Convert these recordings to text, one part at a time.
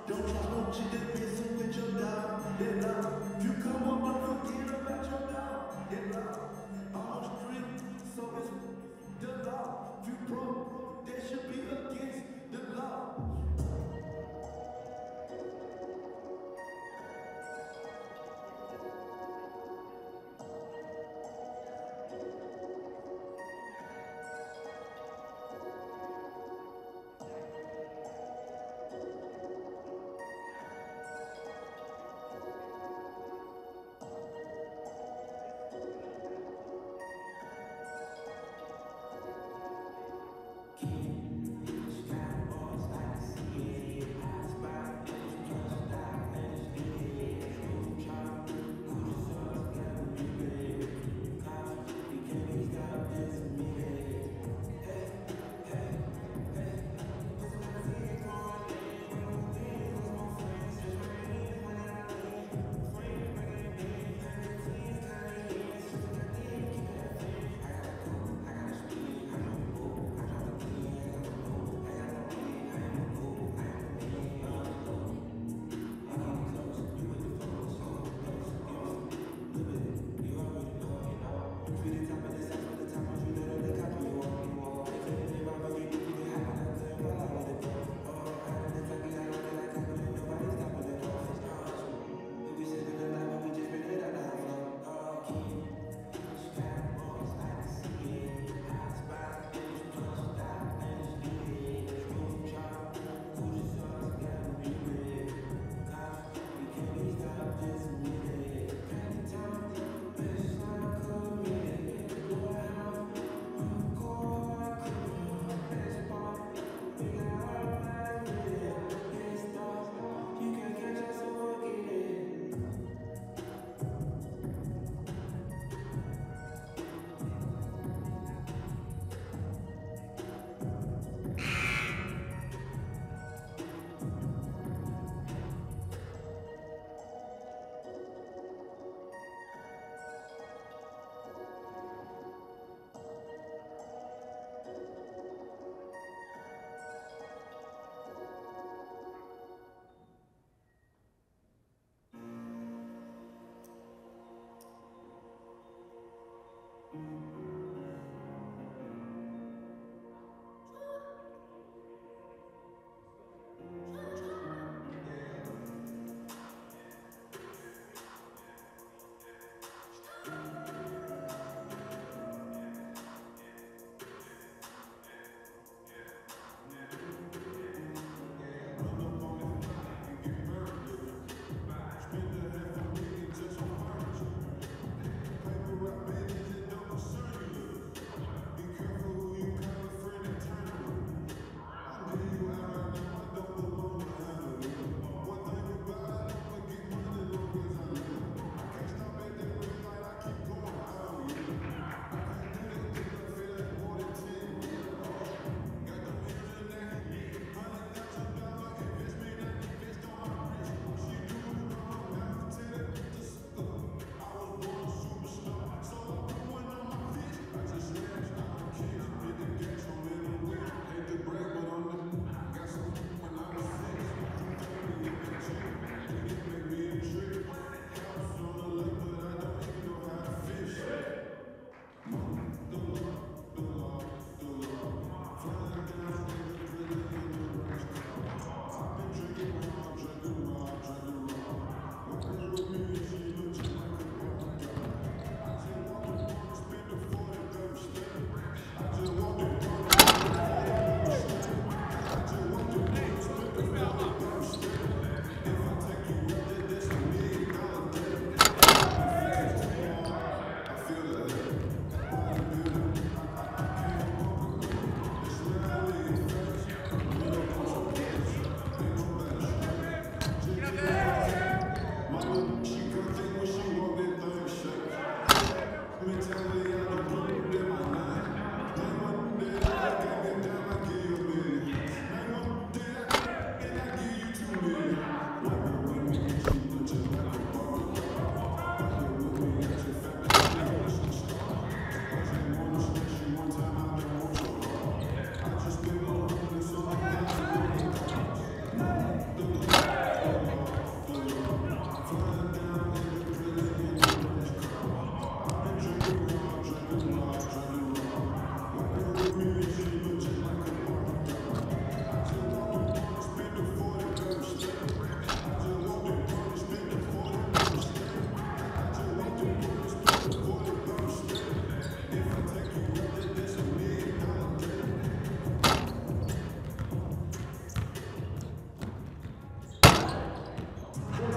Don't trust no chick that messing with your dog. Yeah, love. You come up and forget about your dog. Yeah, love. I'm on the street, so it's the law. If you broke, that should be against the law.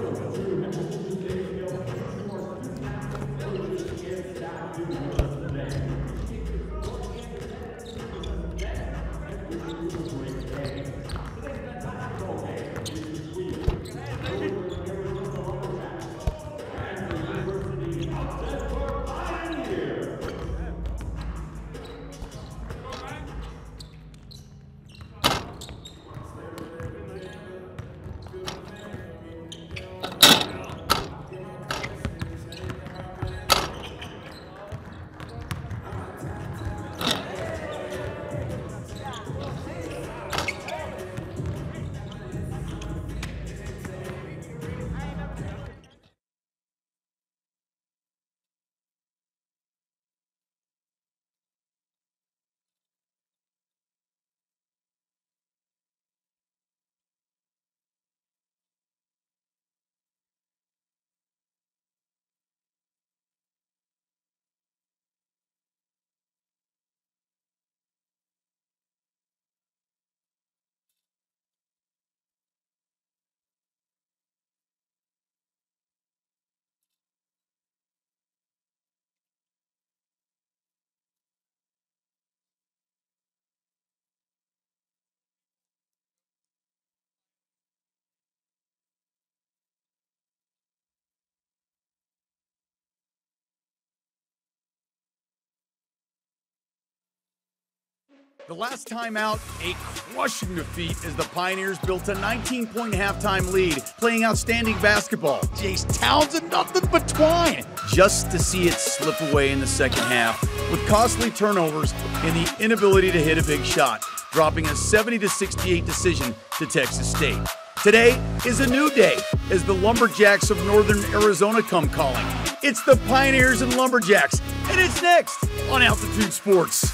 The last time out, a crushing defeat as the Pioneers built a 19-point halftime lead, playing outstanding basketball. Jace Townsend, nothing but twine. Just to see it slip away in the second half with costly turnovers and the inability to hit a big shot, dropping a 70-68 decision to Texas State. Today is a new day as the Lumberjacks of Northern Arizona come calling. It's the Pioneers and Lumberjacks, and it's next on Altitude Sports.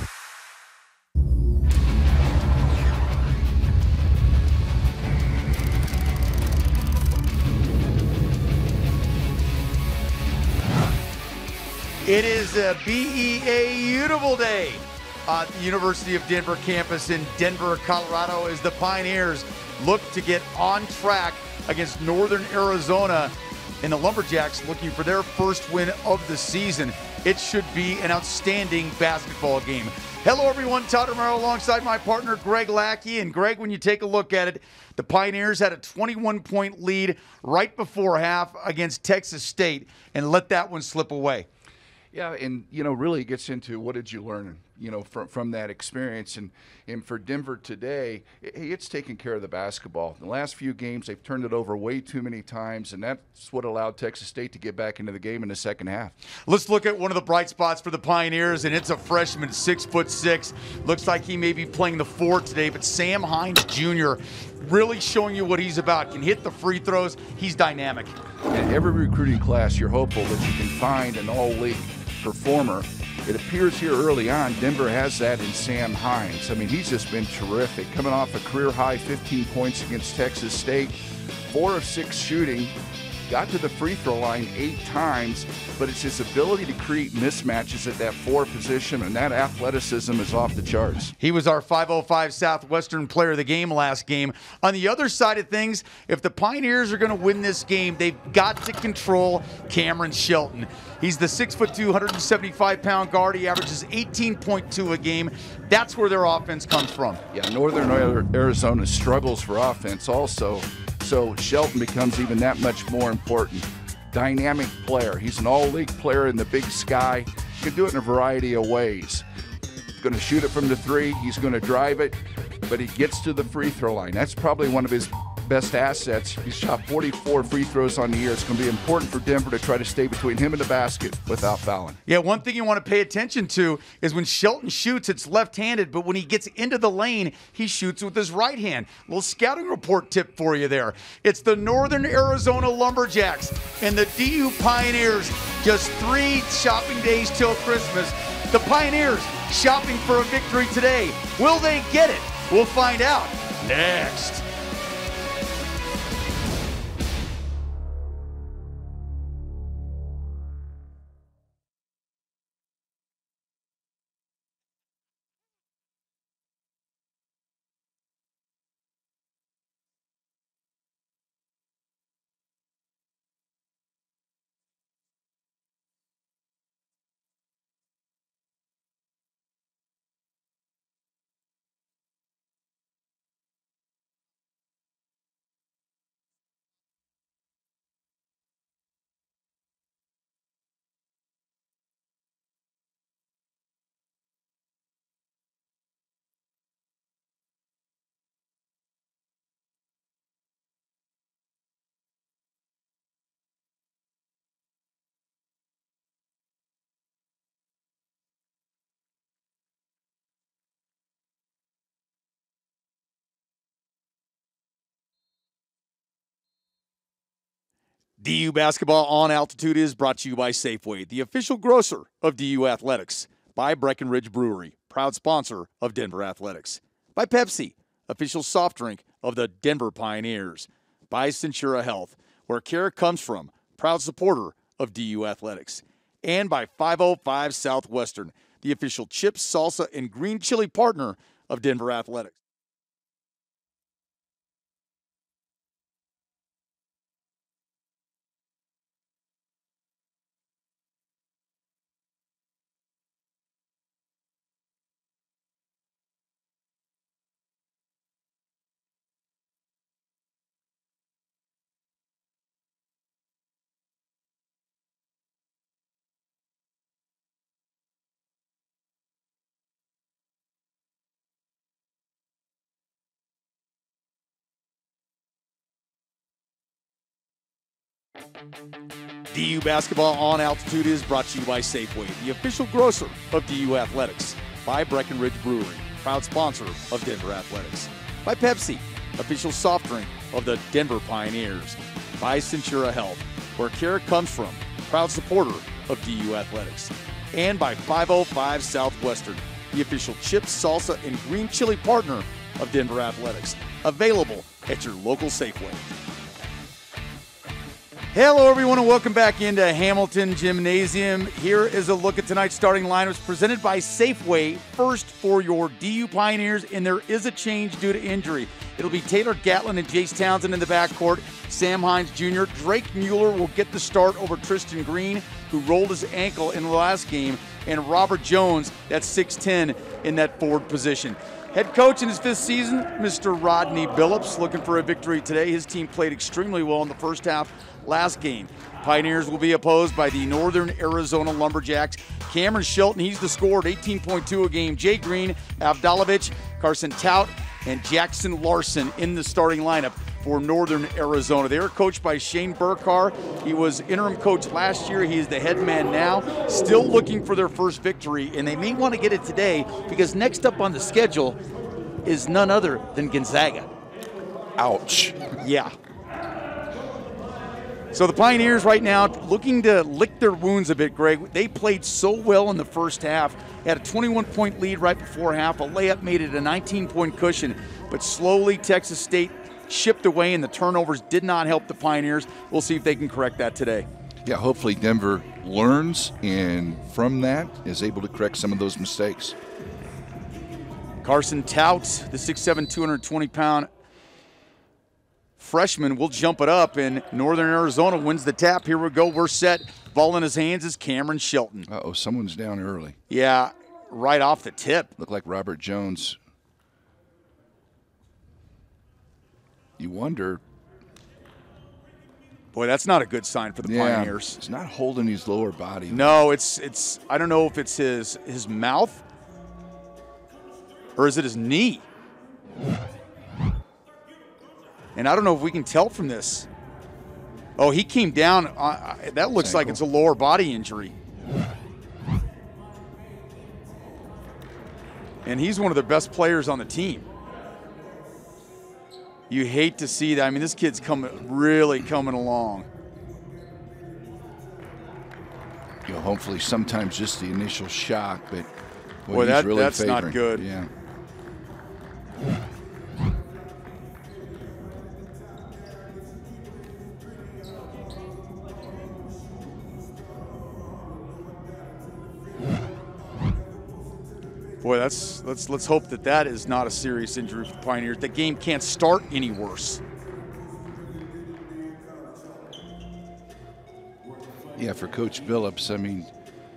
It is a beautiful day at the University of Denver campus in Denver, Colorado, as the Pioneers look to get on track against Northern Arizona, and the Lumberjacks looking for their first win of the season. It should be an outstanding basketball game. Hello, everyone. Todd Romero alongside my partner, Greg Lackey. And Greg, when you take a look at it, the Pioneers had a 21-point lead right before half against Texas State and let that one slip away. Yeah, and, really it gets into what did you learn, from that experience. And for Denver today, it's taking care of the basketball. The last few games, they've turned it over way too many times, and that's what allowed Texas State to get back into the game in the second half. Let's look at one of the bright spots for the Pioneers, and it's a freshman, 6'6". Looks like he may be playing the 4 today, but Sam Hines Jr. really showing you what he's about. Can hit the free throws. He's dynamic. In every recruiting class, you're hopeful that you can find an all-league performer. It appears here early on, Denver has that in Sam Hines. I mean, he's just been terrific. Coming off a career-high 15 points against Texas State, 4 of 6 shooting, got to the free throw line 8 times, but it's his ability to create mismatches at that 4 position, and that athleticism is off the charts. He was our 505 Southwestern Player of the Game last game. On the other side of things, if the Pioneers are going to win this game, they've got to control Cameron Shelton. He's the 6'2", 175-pound guard. He averages 18.2 a game. That's where their offense comes from. Yeah, Northern Arizona struggles for offense also, so Shelton becomes even that much more important. Dynamic player. He's an all-league player in the Big Sky. He can do it in a variety of ways. He's going to shoot it from the 3. He's going to drive it, but he gets to the free throw line. That's probably one of his best assets. He's shot 44 free throws on the year. It's going to be important for Denver to try to stay between him and the basket without fouling. Yeah, one thing you want to pay attention to is when Shelton shoots, it's left-handed, but when he gets into the lane, he shoots with his right hand. A little scouting report tip for you there. It's the Northern Arizona Lumberjacks and the DU Pioneers. Just 3 shopping days till Christmas. The Pioneers shopping for a victory today. Will they get it? We'll find out next. DU Basketball on Altitude is brought to you by Safeway, the official grocer of DU Athletics. By Breckenridge Brewery, proud sponsor of Denver Athletics. By Pepsi, official soft drink of the Denver Pioneers. By Centura Health, where care comes from, proud supporter of DU Athletics. And by 505 Southwestern, the official chips, salsa, and green chili partner of Denver Athletics. DU Basketball on Altitude is brought to you by Safeway, the official grocer of DU Athletics. By Breckenridge Brewery, proud sponsor of Denver Athletics. By Pepsi, official soft drink of the Denver Pioneers. By Centura Health, where care comes from, proud supporter of DU Athletics. And by 505 Southwestern, the official chips, salsa, and green chili partner of Denver Athletics. Available at your local Safeway. Hello, everyone, and welcome back into Hamilton Gymnasium. Here is a look at tonight's starting lineups presented by Safeway. First for your DU Pioneers, and there is a change due to injury. It'll be Taylor Gatlin and Jace Townsend in the backcourt. Sam Hines Jr. Drake Mueller will get the start over Tristan Green, who rolled his ankle in the last game, and Robert Jones, that's 6'10", in that forward position. Head coach in his 5th season, Mr. Rodney Billups, looking for a victory today. His team played extremely well in the first half last game. Pioneers will be opposed by the Northern Arizona Lumberjacks. Cameron Shelton, he's the scorer at 18.2 a game. Jay Green, Avdalovich, Carson Tout, and Jackson Larson in the starting lineup for Northern Arizona. They are coached by Shane Burkar. He was interim coach last year. He is the head man now. Still looking for their first victory, and they may want to get it today because next up on the schedule is none other than Gonzaga. Ouch. Yeah. So the Pioneers right now looking to lick their wounds a bit, Greg. They played so well in the first half. Had a 21-point lead right before half. A layup made it a 19-point cushion. But slowly Texas State chipped away, and the turnovers did not help the Pioneers. We'll see if they can correct that today. Yeah, hopefully Denver learns and from that is able to correct some of those mistakes. Carson Tout, the 6'7", 220-pound freshman, will jump it up, and Northern Arizona wins the tap. Here we go. We're set. Ball in his hands is Cameron Shelton. Uh-oh, someone's down early. Yeah, right off the tip. Looked like Robert Jones. You wonder. Boy, that's not a good sign for the Pioneers. He's not holding his lower body. No, it's I don't know if it's his mouth or is it his knee. And I don't know if we can tell from this. Oh, he came down. That looks like it's a lower body injury. And he's one of the best players on the team. You hate to see that. I mean, this kid's really coming along. You know, hopefully sometimes just the initial shock, but boy, he's really that's favoring. not good. Yeah. Boy, let's hope that is not a serious injury for the Pioneers. The game can't start any worse. Yeah, for Coach Billups, I mean,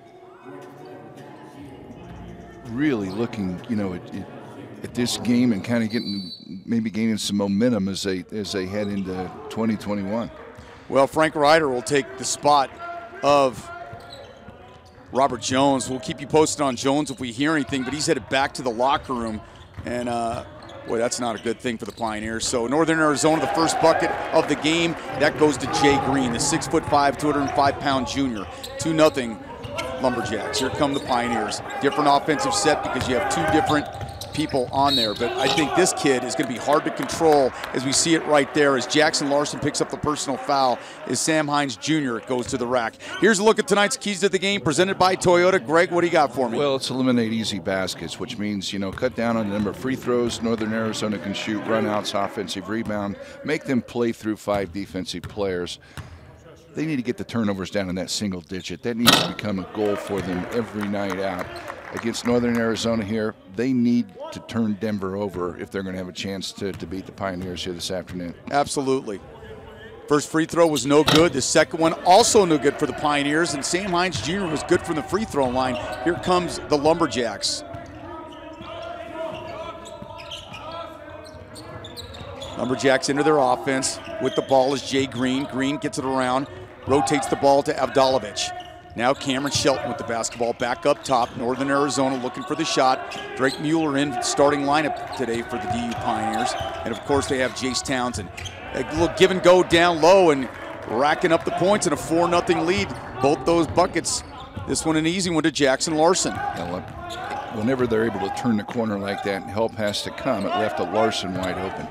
really looking, you know, at this game and kind of gaining some momentum as they head into 2021. Well, Frank Ryder will take the spot of Robert Jones. We'll keep you posted on Jones if we hear anything, but he's headed back to the locker room, and boy, that's not a good thing for the Pioneers. So Northern Arizona, the first bucket of the game, that goes to Jay Green, the 6'5", 205-pound junior. 2-0 Lumberjacks. Here come the Pioneers. Different offensive set because you have two different people on there, but I think this kid is going to be hard to control as we see it right there as Jackson Larson picks up the personal foul as Sam Hines Jr. goes to the rack. Here's a look at tonight's keys to the game presented by Toyota. Greg, what do you got for me? Well, it's eliminate easy baskets, which means, cut down on the number of free throws Northern Arizona can shoot, run-outs, offensive rebound, make them play through 5 defensive players. They need to get the turnovers down in that single digit. That needs to become a goal for them every night out. Against Northern Arizona here, they need to turn Denver over if they're going to have a chance to beat the Pioneers here this afternoon. Absolutely. First free throw was no good. The second one also no good for the Pioneers, and Sam Hines Jr. was good from the free throw line. Here comes the Lumberjacks. Lumberjacks into their offense. With the ball is Jay Green. Green gets it around, rotates the ball to Avdalovich. Now Cameron Shelton with the basketball back up top. Northern Arizona looking for the shot. Drake Mueller in starting lineup today for the DU Pioneers. And of course they have Jace Townsend. A little give and go down low and racking up the points in a 4-0 lead. Both those buckets. This one an easy one to Jackson Larson. Whenever they're able to turn the corner like that and help has to come, it left a Larson wide open.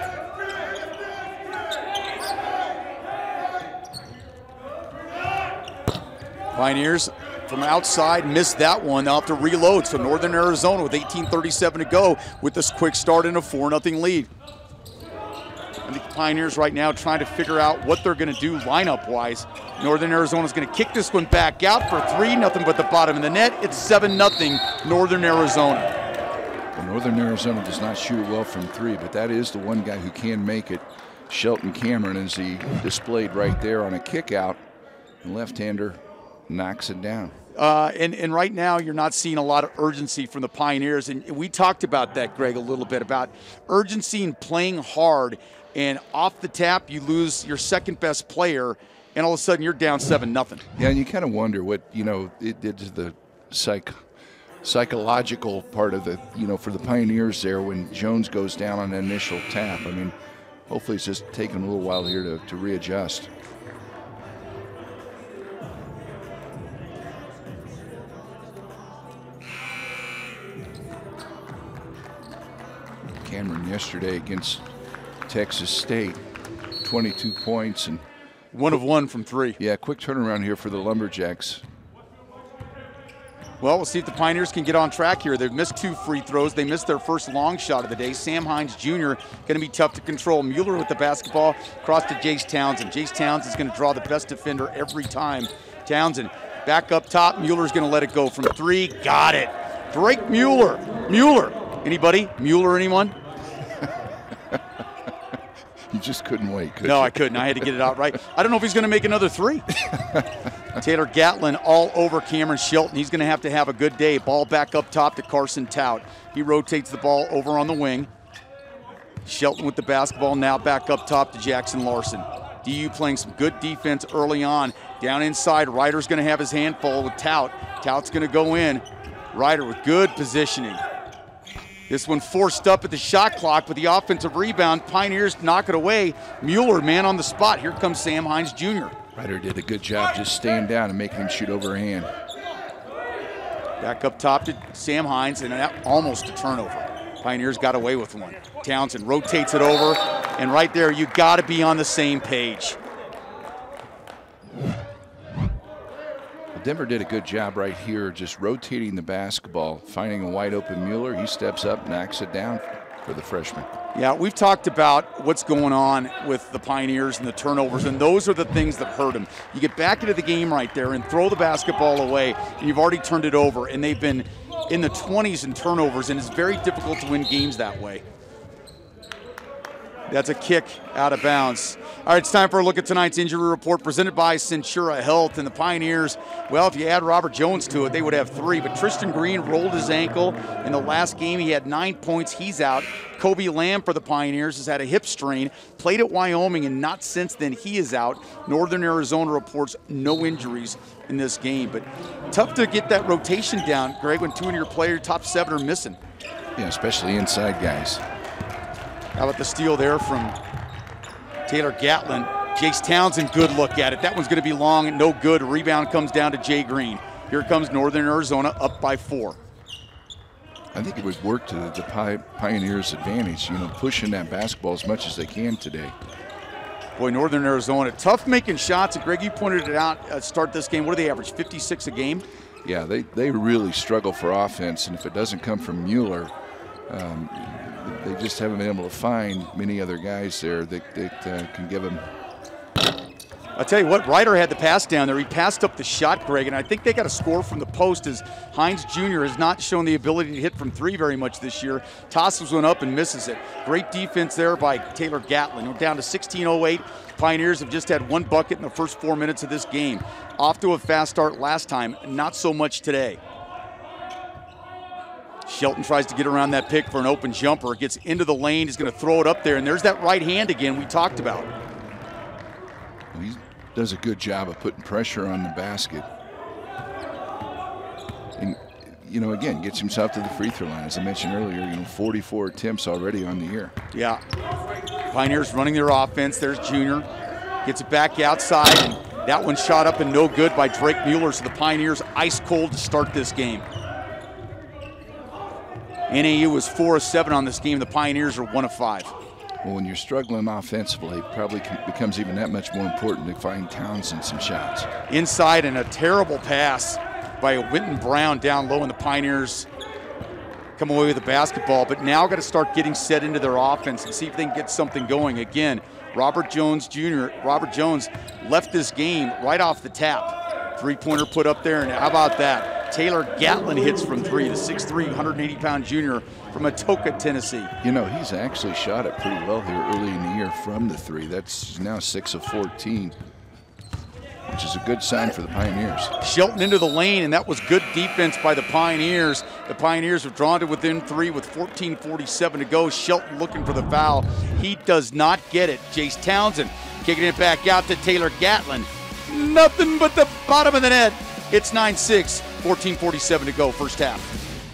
Pioneers from outside missed that one. They'll have to reload. So Northern Arizona with 18:37 to go with this quick start in a 4-0 lead. I think the Pioneers right now trying to figure out what they're going to do lineup-wise. Northern Arizona's going to kick this one back out for 3, nothing but the bottom of the net. It's 7-0 Northern Arizona. Well, Northern Arizona does not shoot well from 3, but that is the one guy who can make it. Shelton Cameron, as he displayed right there on a kick out. The left-hander knocks it down. And right now you're not seeing a lot of urgency from the Pioneers. And we talked about that, Greg, a little bit, about urgency and playing hard. And off the tap, you lose your second best player, and all of a sudden you're down 7-0. Yeah, and you kind of wonder what, it did to the psychological part of the, for the Pioneers there when Jones goes down on an initial tap. I mean, hopefully it's just taking a little while here to readjust. Cameron yesterday against Texas State, 22 points and 1 of 1 from 3. Yeah, quick turnaround here for the Lumberjacks. Well, we'll see if the Pioneers can get on track here. They've missed 2 free throws. They missed their first long shot of the day. Sam Hines Jr. going to be tough to control. Mueller with the basketball across to Jace Townsend. Jace Townsend is going to draw the best defender every time. Townsend back up top. Mueller's going to let it go from 3. Got it. Drake Mueller. Mueller. Anybody? Mueller, anyone? You just couldn't wait, could you? No, I couldn't. I had to get it out right. I don't know if he's going to make another 3. Taylor Gatlin all over Cameron Shelton. He's going to have a good day. Ball back up top to Carson Tout. He rotates the ball over on the wing. Shelton with the basketball now back up top to Jackson Larson. DU playing some good defense early on. Down inside, Ryder's going to have his hand full with Tout. Tout's going to go in. Ryder with good positioning. This one forced up at the shot clock with the offensive rebound. Pioneers knock it away. Mueller, man on the spot. Here comes Sam Hines Jr. Ryder did a good job just staying down and making him shoot overhand. Back up top to Sam Hines, and that almost a turnover. Pioneers got away with one. Townsend rotates it over, and right there, you got to be on the same page. Denver did a good job right here just rotating the basketball, finding a wide open Mueller. He steps up, knocks it down for the freshman. Yeah, we've talked about what's going on with the Pioneers and the turnovers, and those are the things that hurt them. You get back into the game right there and throw the basketball away, and you've already turned it over, and they've been in the 20s in turnovers, and it's very difficult to win games that way. That's a kick out of bounds. All right, it's time for a look at tonight's injury report presented by Centura Health. And the Pioneers, well, if you add Robert Jones to it, they would have 3. But Tristan Green rolled his ankle in the last game. He had 9 points. He's out. Kobe Lamb for the Pioneers has had a hip strain, played at Wyoming, and not since then. He is out. Northern Arizona reports no injuries in this game. But tough to get that rotation down, Greg, when 2 of your players, top 7, are missing. Yeah, especially inside guys. How about the steal there from Taylor Gatlin? Jace Townsend, good look at it. That one's going to be long and no good. Rebound comes down to Jay Green. Here comes Northern Arizona up by 4. I think it would work to the Pioneers' advantage, you know, pushing that basketball as much as they can today. Boy, Northern Arizona, tough making shots. And Greg, you pointed it out at start this game. What do they average, 56 a game? Yeah, they really struggle for offense, and if it doesn't come from Mueller, they just haven't been able to find many other guys there that can give them. I'll tell you what, Ryder had the pass down there. He passed up the shot, Greg, and I think they got a score from the post as Hines Jr. has not shown the ability to hit from three very much this year. Tosses one up and misses it. Great defense there by Taylor Gatlin. We're down to 16:08. Pioneers have just had one bucket in the first 4 minutes of this game. Off to a fast start last time, not so much today. Shelton tries to get around that pick for an open jumper. Gets into the lane, he's going to throw it up there, and there's that right hand again we talked about. He does a good job of putting pressure on the basket. And, you know, again, gets himself to the free throw line. As I mentioned earlier, you know, 44 attempts already on the year. Yeah. Pioneers running their offense. There's Junior. Gets it back outside, and that one shot up and no good by Drake Mueller, so the Pioneers ice cold to start this game. NAU was 4 of 7 on this game. The Pioneers are 1 of 5. Well, when you're struggling offensively, it probably becomes even that much more important to find Townsend some shots. Inside, and a terrible pass by Winton Brown down low, and the Pioneers come away with the basketball, but now got to start getting set into their offense and see if they can get something going. Again, Robert Jones left this game right off the tap. Three-pointer put up there, and how about that? Taylor Gatlin hits from three, the 6'3", 180-pound junior from Atoka, Tennessee. You know, he's actually shot it pretty well here early in the year from the three. That's now 6 of 14, which is a good sign for the Pioneers. Shelton into the lane, and that was good defense by the Pioneers. The Pioneers have drawn to within 3 with 14:47 to go. Shelton looking for the foul. He does not get it. Jace Townsend kicking it back out to Taylor Gatlin. Nothing but the bottom of the net. It's 9-6, 14:47 to go, first half.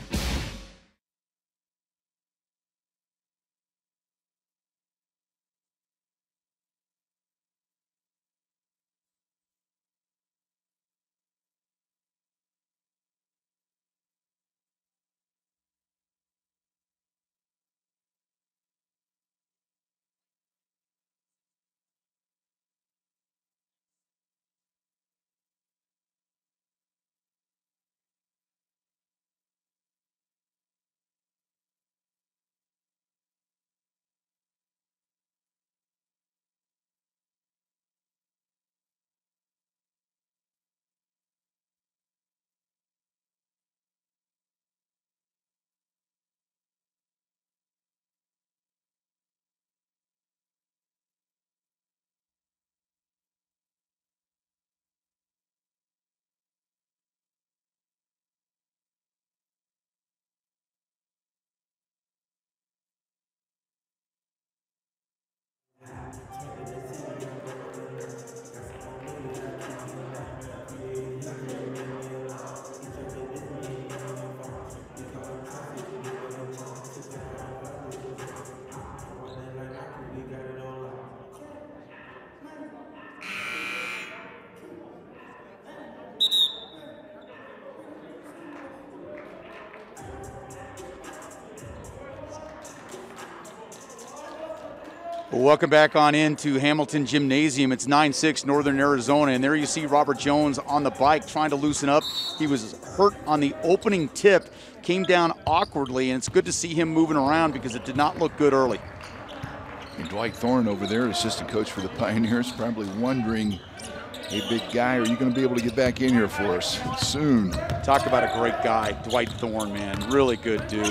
Welcome back on into Hamilton Gymnasium. It's 9-6 Northern Arizona, and there you see Robert Jones on the bike trying to loosen up. He was hurt on the opening tip, came down awkwardly, and it's good to see him moving around because it did not look good early. And Dwight Thorne over there, assistant coach for the Pioneers, probably wondering, hey, big guy, are you going to be able to get back in here for us soon? Talk about a great guy, Dwight Thorne, man. Really good dude.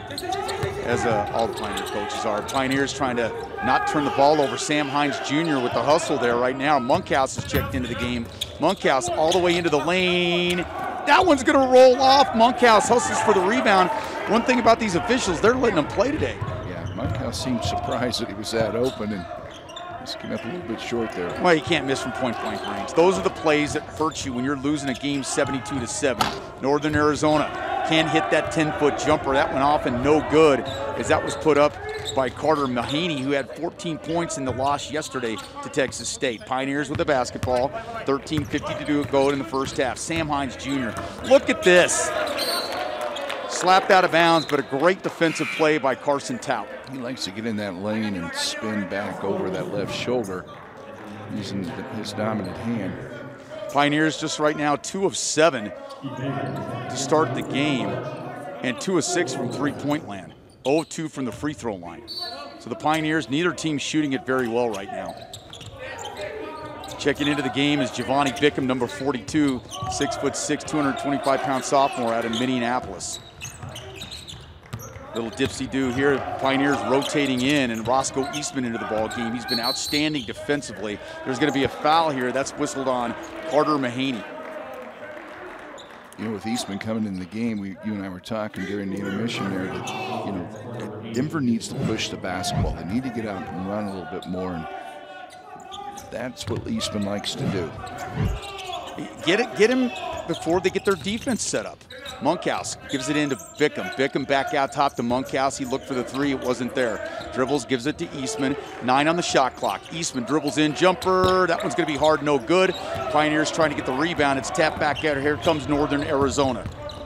As all the Pioneer coaches are. Pioneers trying to not turn the ball over. Sam Hines Jr. with the hustle there right now. Monkhouse has checked into the game. Monkhouse all the way into the lane. That one's going to roll off. Monkhouse hustles for the rebound. One thing about these officials, they're letting them play today. Yeah, Monkhouse seemed surprised that he was that open and just came up a little bit short there. Well, you can't miss from point-blank range. Those are the plays that hurt you when you're losing a game 72-7. Northern Arizona can't hit that 10-foot jumper. That went off and no good, as that was put up by Carter Mahaney, who had 14 points in the loss yesterday to Texas State. Pioneers with the basketball, 13:50 to go in the first half. Sam Hines Jr. Look at this. Slapped out of bounds, but a great defensive play by Carson Tout. He likes to get in that lane and spin back over that left shoulder using his dominant hand. Pioneers just right now 2 of 7 to start the game, and 2 of 6 from three-point land. 0 of 2 from the free throw line. So the Pioneers, neither team shooting it very well right now. Checking into the game is Giovanni Bickham, number 42, 6'6", 225-pound sophomore out of Minneapolis. Little dipsy-do here. Pioneers rotating in, and Roscoe Eastman into the ball game. He's been outstanding defensively. There's going to be a foul here. That's whistled on Carter Mahaney. You know, with Eastman coming in the game, you and I were talking during the intermission there that, you know, Denver needs to push the basketball. They need to get out and run a little bit more, and that's what Eastman likes to do. Get him before they get their defense set up. Monkhouse gives it into Bickham. Bickham back out top to Monkhouse. He looked for the 3. It wasn't there. Dribbles, gives it to Eastman. 9 on the shot clock. Eastman dribbles in. Jumper. That one's going to be hard. No good. Pioneers trying to get the rebound. It's tapped back out. Here comes Northern Arizona.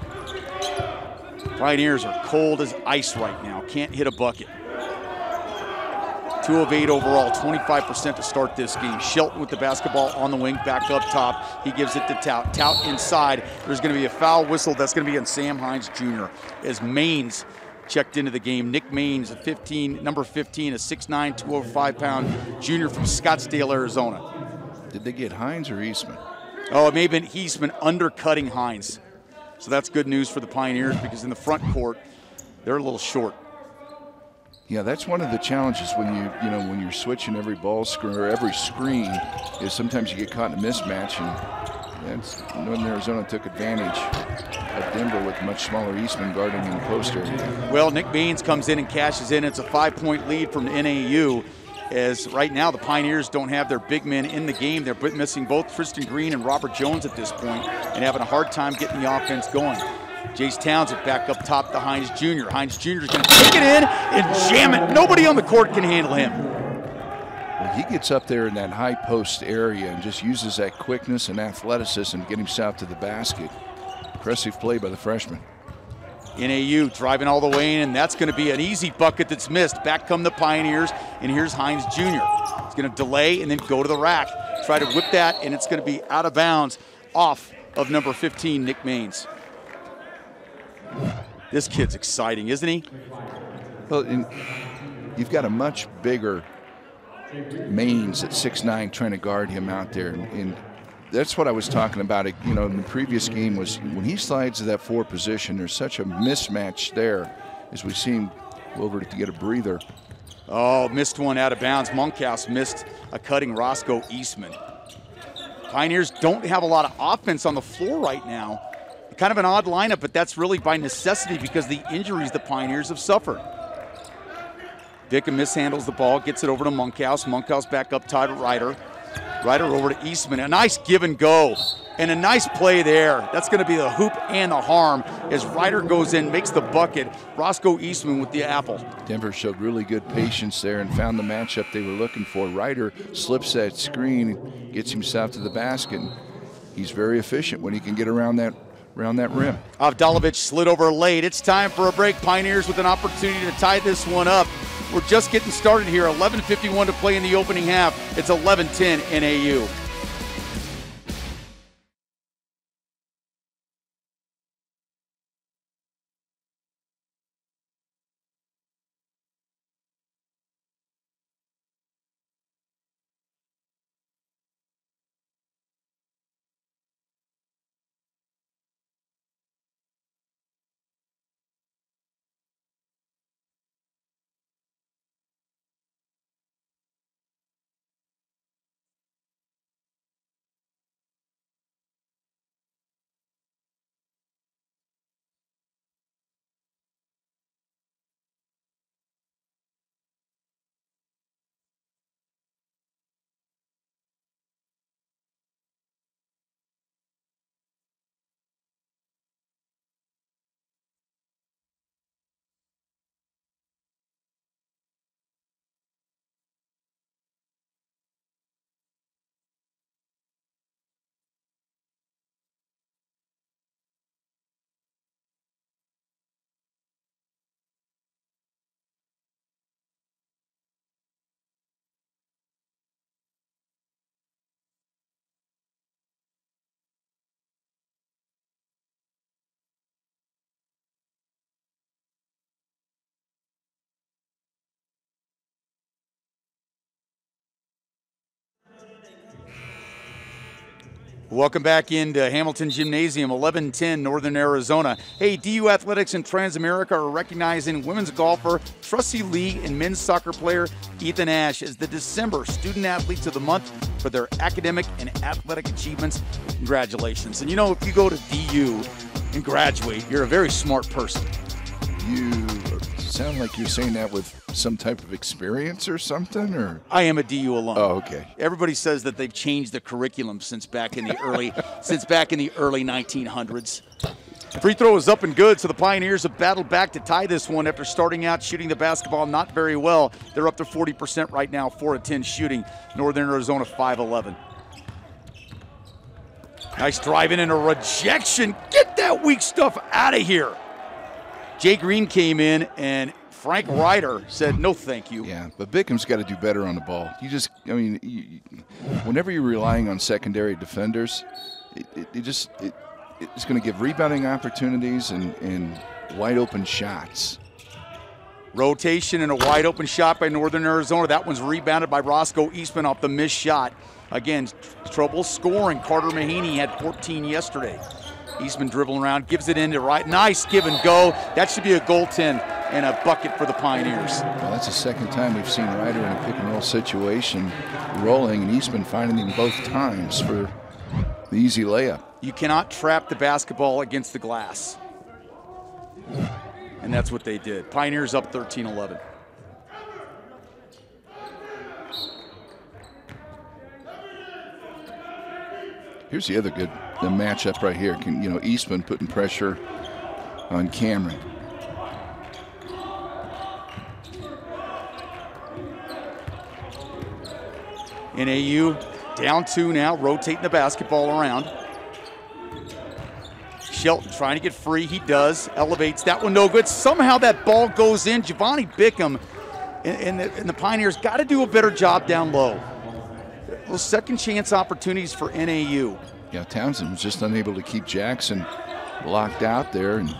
Pioneers are cold as ice right now. Can't hit a bucket. 2 of 8 overall, 25% to start this game. Shelton with the basketball on the wing, back up top. He gives it to Tout. Tout inside. There's going to be a foul whistle. That's going to be on Sam Hines Jr. as Maines checked into the game. Nick Maines, number 15, a 6'9", 205-pound junior from Scottsdale, Arizona. Did they get Hines or Eastman? Oh, it may have been Eastman undercutting Hines. So that's good news for the Pioneers because in the front court, they're a little short. Yeah, that's one of the challenges when when you're switching every ball screen or every screen, is sometimes you get caught in a mismatch, and Northern Arizona took advantage of Denver with a much smaller Eastman guarding in the post area. Well, Nick Baines comes in and cashes in. It's a 5-point lead from NAU, as right now the Pioneers don't have their big men in the game. They're missing both Tristan Green and Robert Jones at this point and having a hard time getting the offense going. Jace Townsend back up top to Hines Jr. Hines Jr. is going to take it in and jam it. Nobody on the court can handle him. Well, he gets up there in that high post area and just uses that quickness and athleticism to get himself to the basket. Impressive play by the freshman. NAU driving all the way in, and that's going to be an easy bucket that's missed. Back come the Pioneers, and here's Hines Jr. He's going to delay and then go to the rack. Try to whip that, and it's going to be out of bounds off of number 15, Nick Maines. This kid's exciting, isn't he? Well, you've got a much bigger Maines at 6'9", trying to guard him out there, and that's what I was talking about. In the previous game was when he slides to that 4 position, there's such a mismatch there as we see him over to get a breather. Oh, missed one out of bounds. Monkhouse missed a cutting Roscoe Eastman. Pioneers don't have a lot of offense on the floor right now. Kind of an odd lineup, but that's really by necessity because the injuries the Pioneers have suffered. Bickham mishandles the ball, gets it over to Monkhouse. Monkhouse back up top to Ryder. Ryder over to Eastman. A nice give and go, and a nice play there. That's going to be the hoop and the harm as Ryder goes in, makes the bucket. Roscoe Eastman with the apple. Denver showed really good patience there and found the matchup they were looking for. Ryder slips that screen, gets himself to the basket. He's very efficient when he can get around that rim. Avdalovic slid over late. It's time for a break. Pioneers with an opportunity to tie this one up. We're just getting started here. 11:51 to play in the opening half. It's 11-10 NAU. Welcome back into Hamilton Gymnasium, 11-10 Northern Arizona. Hey, DU Athletics and Transamerica are recognizing women's golfer Trustee League and men's soccer player Ethan Ash as the December Student Athletes of the Month for their academic and athletic achievements. Congratulations. And you know, if you go to DU and graduate, you're a very smart person. You sound like you're saying that with some type of experience or something, or? I am a DU alum. Oh, okay. Everybody says that they've changed the curriculum since back in the early 1900s. Free throw is up and good, so the Pioneers have battled back to tie this one after starting out shooting the basketball not very well. They're up to 40% right now, 4 of 10 shooting. Northern Arizona 5-11. Nice driving and a rejection. Get that weak stuff out of here. Jay Green came in and Frank Ryder said, no, thank you. Yeah, but Bickham's got to do better on the ball. Whenever you're relying on secondary defenders, it's going to give rebounding opportunities and wide open shots. Rotation and a wide open shot by Northern Arizona. That one's rebounded by Roscoe Eastman off the missed shot. Again, trouble scoring. Carter Mahaney had 14 yesterday. Eastman dribbling around, gives it into right. Nice give and go. That should be a goaltend and a bucket for the Pioneers. Well, that's the second time we've seen Ryder in a pick and roll situation rolling, and Eastman finding him both times for the easy layup. You cannot trap the basketball against the glass. And that's what they did. Pioneers up 13-11. Here's the other good matchup right here. Eastman putting pressure on Cameron. NAU down 2 now, rotating the basketball around. Shelton trying to get free. He does. Elevates. That one no good. Somehow that ball goes in. Giovanni Bickham and the Pioneers got to do a better job down low. Those second chance opportunities for NAU. Yeah, Townsend was just unable to keep Jackson locked out there, and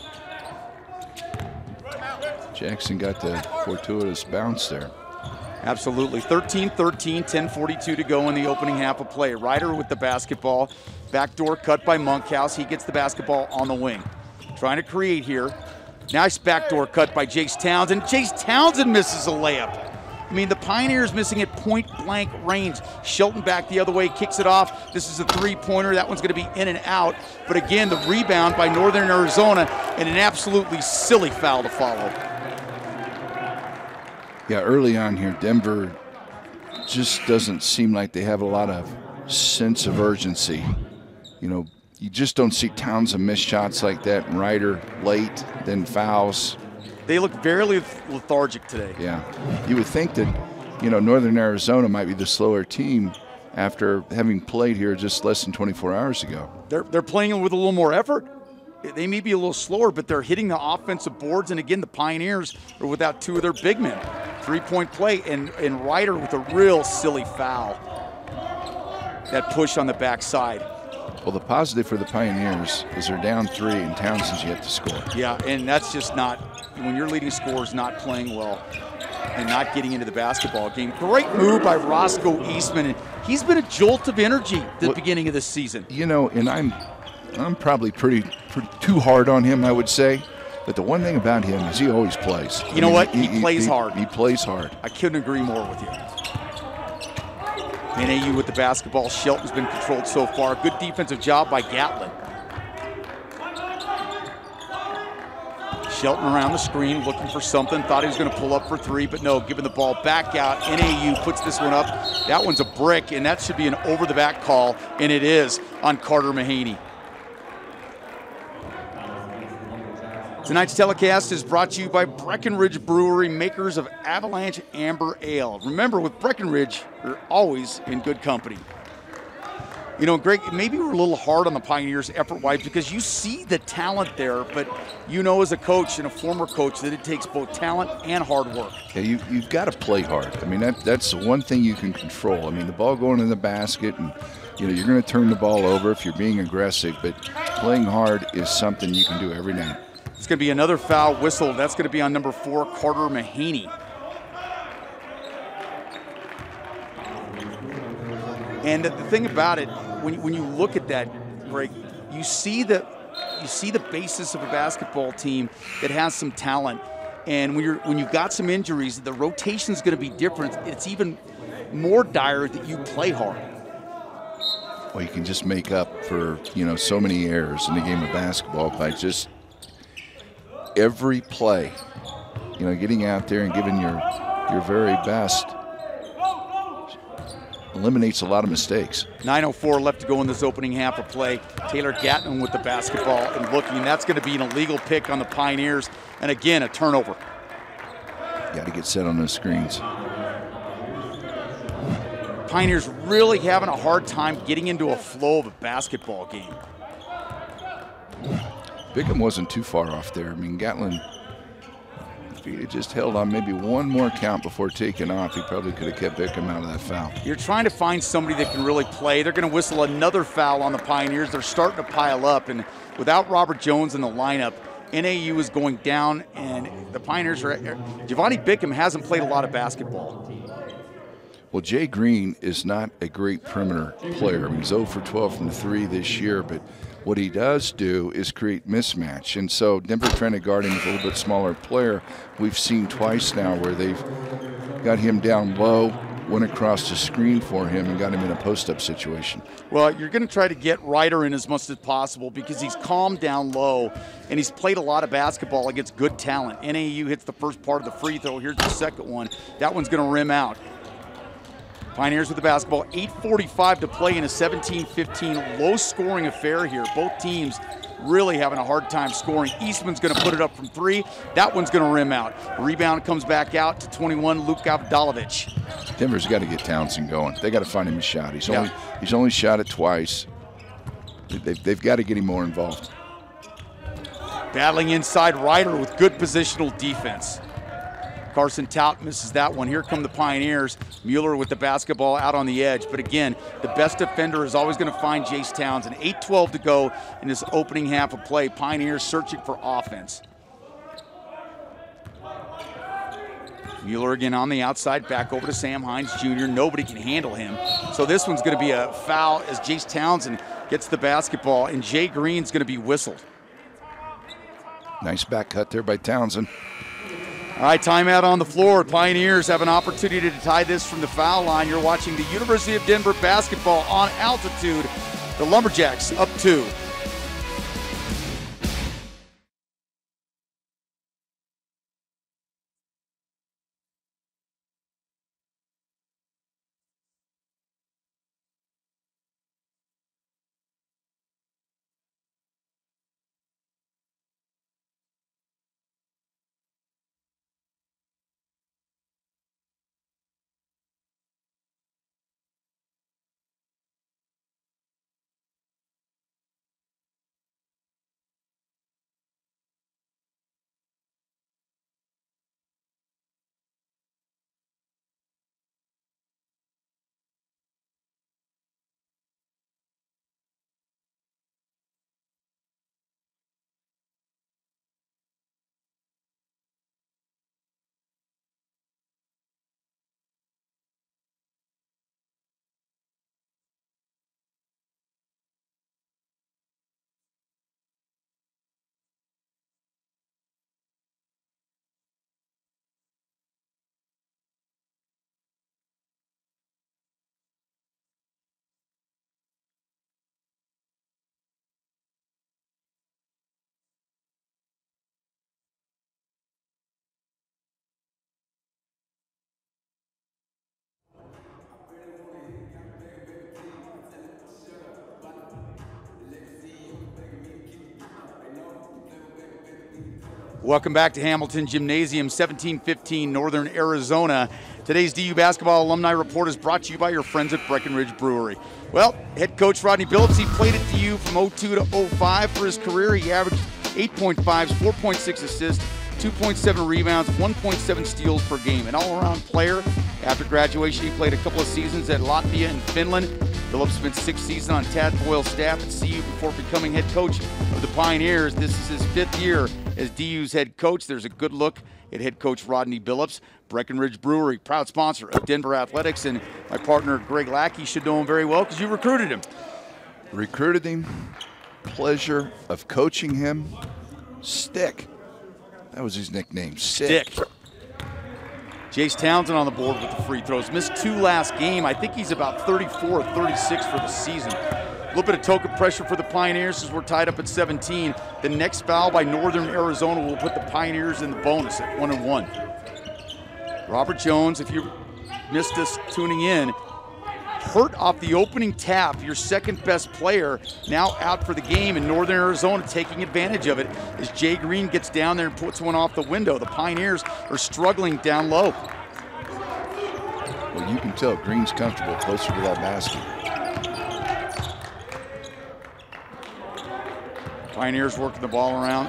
Jackson got the fortuitous bounce there. Absolutely. 13-13, 10:42 to go in the opening half of play. Ryder with the basketball. Backdoor cut by Monkhouse. He gets the basketball on the wing. Trying to create here. Nice backdoor cut by Jace Townsend. Jace Townsend misses a layup. I mean, the Pioneers missing at point-blank range. Shelton back the other way, kicks it off. This is a three-pointer. That one's going to be in and out. But again, the rebound by Northern Arizona and an absolutely silly foul to follow. Yeah, early on here, Denver just doesn't seem like they have a lot of sense of urgency. You just don't see Townsend miss shots like that, and Ryder late, then fouls. They look very lethargic today. Yeah. You would think that, Northern Arizona might be the slower team after having played here just less than 24 hours ago. They're playing with a little more effort. They may be a little slower, but they're hitting the offensive boards. And again, the Pioneers are without 2 of their big men. 3-point play, and Ryder with a real silly foul. That push on the backside. Well, the positive for the Pioneers is they're down 3 and Townsend's yet to score. Yeah, and that's just not, when your leading scorer is not playing well and not getting into the basketball game. Great move by Roscoe Eastman. And he's been a jolt of energy at the beginning of this season. And I'm probably pretty too hard on him, I would say. But the one thing about him is he always plays. You know what? He plays hard. He plays hard. I couldn't agree more with you. NAU with the basketball. Shelton's been controlled so far. Good defensive job by Gatlin. Shelton around the screen looking for something. Thought he was going to pull up for 3, but no, giving the ball back out. NAU puts this one up. That one's a brick, and that should be an over-the-back call, and it is on Carter Mahaney. Tonight's telecast is brought to you by Breckenridge Brewery, makers of Avalanche Amber Ale. Remember, with Breckenridge, you're always in good company. Greg, maybe we're a little hard on the Pioneers effort-wise because you see the talent there, but as a coach and a former coach that it takes both talent and hard work. Yeah, you've got to play hard. I mean, that's the one thing you can control. I mean, the ball going in the basket, and you're going to turn the ball over if you're being aggressive, but playing hard is something you can do every night. It's going to be another foul whistle. That's going to be on number 4, Carter Mahaney. And the thing about it, when you look at that, Greg, you see the basis of a basketball team that has some talent. And when you've got some injuries, the rotation is going to be different. It's even more dire that you play hard. Well, you can just make up for, so many errors in the game of basketball by just every play, getting out there and giving your very best eliminates a lot of mistakes. 9:04 left to go in this opening half of play. Taylor Gatman with the basketball and looking. That's going to be an illegal pick on the Pioneers. And again, a turnover. Got to get set on those screens. Pioneers really having a hard time getting into a flow of a basketball game. Bickham wasn't too far off there. I mean, Gatlin, if he had just held on maybe one more count before taking off, he probably could have kept Bickham out of that foul. You're trying to find somebody that can really play. They're going to whistle another foul on the Pioneers. They're starting to pile up, and without Robert Jones in the lineup, NAU is going down, and the Pioneers are. Giovanni Bickham hasn't played a lot of basketball. Well, Jay Green is not a great perimeter player. I mean, he's 0 for 12 from 3 this year, but what he does do is create mismatch. And so Denver trying to guard him with a little bit smaller player. We've seen twice now where they've got him down low, went across the screen for him, and got him in a post-up situation. Well, you're going to try to get Ryder in as much as possible because he's calm down low, and he's played a lot of basketball against good talent. NAU hits the first part of the free throw. Here's the second one. That one's going to rim out. Pioneers with the basketball, 8:45 to play in a 17-15 low-scoring affair here. Both teams really having a hard time scoring. Eastman's going to put it up from 3. That one's going to rim out. Rebound comes back out to 21, Luke Avdalovich. Denver's got to get Townsend going. They got to find him a shot. He's only shot it twice. They've got to get him more involved. Battling inside Ryder with good positional defense. Carson Tout misses that one. Here come the Pioneers. Mueller with the basketball out on the edge. But again, the best defender is always going to find Jace Townsend. 8:12 to go in this opening half of play. Pioneers searching for offense. Mueller again on the outside, back over to Sam Hines Jr. Nobody can handle him. So this one's going to be a foul as Jace Townsend gets the basketball, and Jay Green's going to be whistled. Nice back cut there by Townsend. All right, timeout on the floor. Pioneers have an opportunity to tie this from the foul line. You're watching the University of Denver basketball on altitude. The Lumberjacks up 2. Welcome back to Hamilton Gymnasium, 1715 Northern Arizona. Today's DU Basketball Alumni Report is brought to you by your friends at Breckenridge Brewery. Well, head coach Rodney Billups, he played at DU from 02 to 05 for his career. He averaged 8.5, 4.6 assists, 2.7 rebounds, 1.7 steals per game. An all-around player. After graduation, he played a couple of seasons at Latvia and Finland. Billups spent 6 seasons on Tad Boyle's staff at CU before becoming head coach of the Pioneers. This is his 5th year as DU's head coach. There's a good look at head coach Rodney Billups. Breckenridge Brewery, proud sponsor of Denver Athletics, and my partner Greg Lackey should know him very well because you recruited him. Recruited him. Pleasure of coaching him. Stick. That was his nickname, Stick. Jace Townsend on the board with the free throws. Missed 2 last game. I think he's about 34 or 36 for the season. A little bit of token pressure for the Pioneers as we're tied up at 17. The next foul by Northern Arizona will put the Pioneers in the bonus at 1-1. Robert Jones, if you missed us tuning in, hurt off the opening tap, your second best player now out for the game, in Northern Arizona taking advantage of it as Jay Green gets down there and puts one off the window. The Pioneers are struggling down low. Well, you can tell Green's comfortable closer to that basket. Pioneers working the ball around.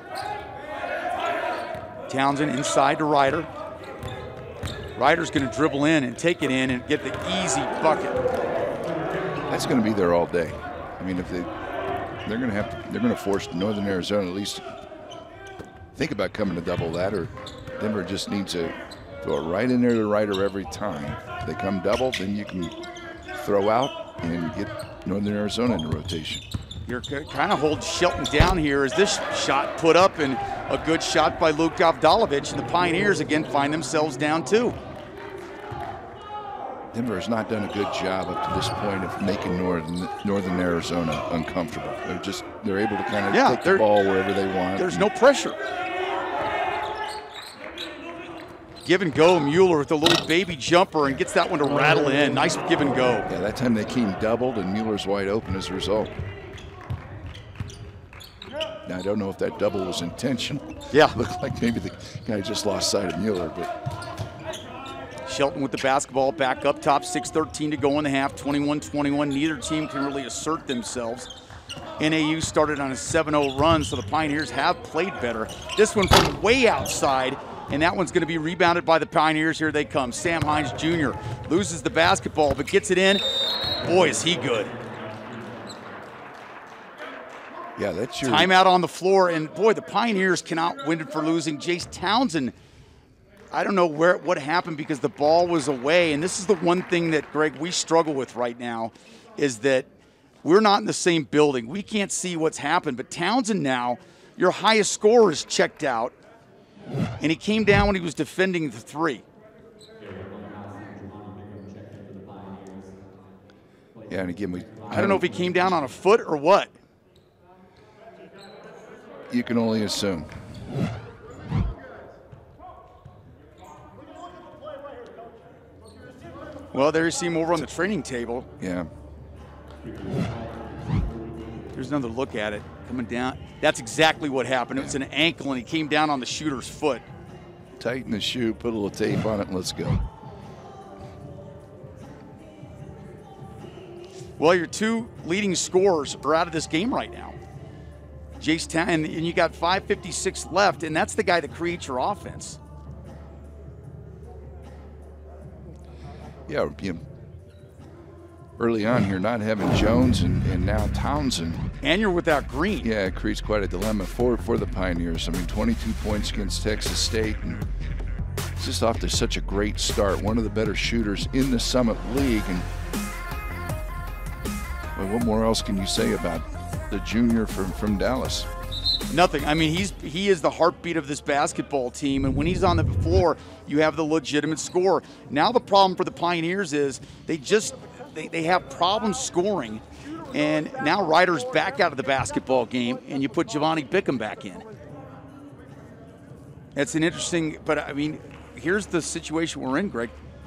Townsend inside to Ryder. Ryder's going to dribble in and take it in and get the easy bucket. That's going to be there all day. I mean, if they're going to force Northern Arizona at least think about coming to double that, or Denver just needs to throw it right in there to Ryder every time. If they come double, then you can throw out and get Northern Arizona into rotation. You're kind of holding Shelton down here as this shot put up, and a good shot by Luke Avdalovich, and the Pioneers again find themselves down 2. Denver has not done a good job up to this point of making Northern Arizona uncomfortable. They're able to kind of take the ball wherever they want. There's no pressure. Give and go, Mueller with a little baby jumper and gets that one to rattle in. Nice give and go. Yeah, that time they came doubled and Mueller's wide open as a result. Now, I don't know if that double was intentional. Yeah. Looked like maybe the guy just lost sight of Mueller, but. Shelton with the basketball back up top, 6:13 to go in the half, 21-21. Neither team can really assert themselves. NAU started on a 7-0 run, so the Pioneers have played better. This one from way outside, and that one's going to be rebounded by the Pioneers. Here they come. Sam Hines Jr. loses the basketball, but gets it in. Boy, is he good. Yeah, that's your timeout on the floor, and boy, the Pioneers cannot win it for losing. Jace Townsend, I don't know what happened because the ball was away, and this is the one thing that, Greg, we struggle with right now is that we're not in the same building. We can't see what's happened, but Townsend now, your highest scorer, is checked out, and he came down when he was defending the 3. Yeah, and again, I don't know if he came down on a foot or what. You can only assume. Well, there you see him over on the training table. Yeah. Here's another look at it coming down. That's exactly what happened. It was an ankle, and he came down on the shooter's foot. Tighten the shoe, put a little tape on it, and let's go. Well, your 2 leading scorers are out of this game right now. Jace Townsend, and you got 5:56 left, and that's the guy that creates your offense. Yeah, early on here, not having Jones and now Townsend. And you're without Green. Yeah, it creates quite a dilemma for the Pioneers. I mean, 22 points against Texas State, and it's just off to such a great start. One of the better shooters in the Summit League. And well, what more else can you say about the junior from Dallas? Nothing. I mean, he is the heartbeat of this basketball team, and when he's on the floor, you have the legitimate scorer. Now the problem for the Pioneers is they have problems scoring, and now Ryder's back out of the basketball game, and you put Giovanni Bickham back in. That's an interesting, but I mean, here's the situation we're in, Greg.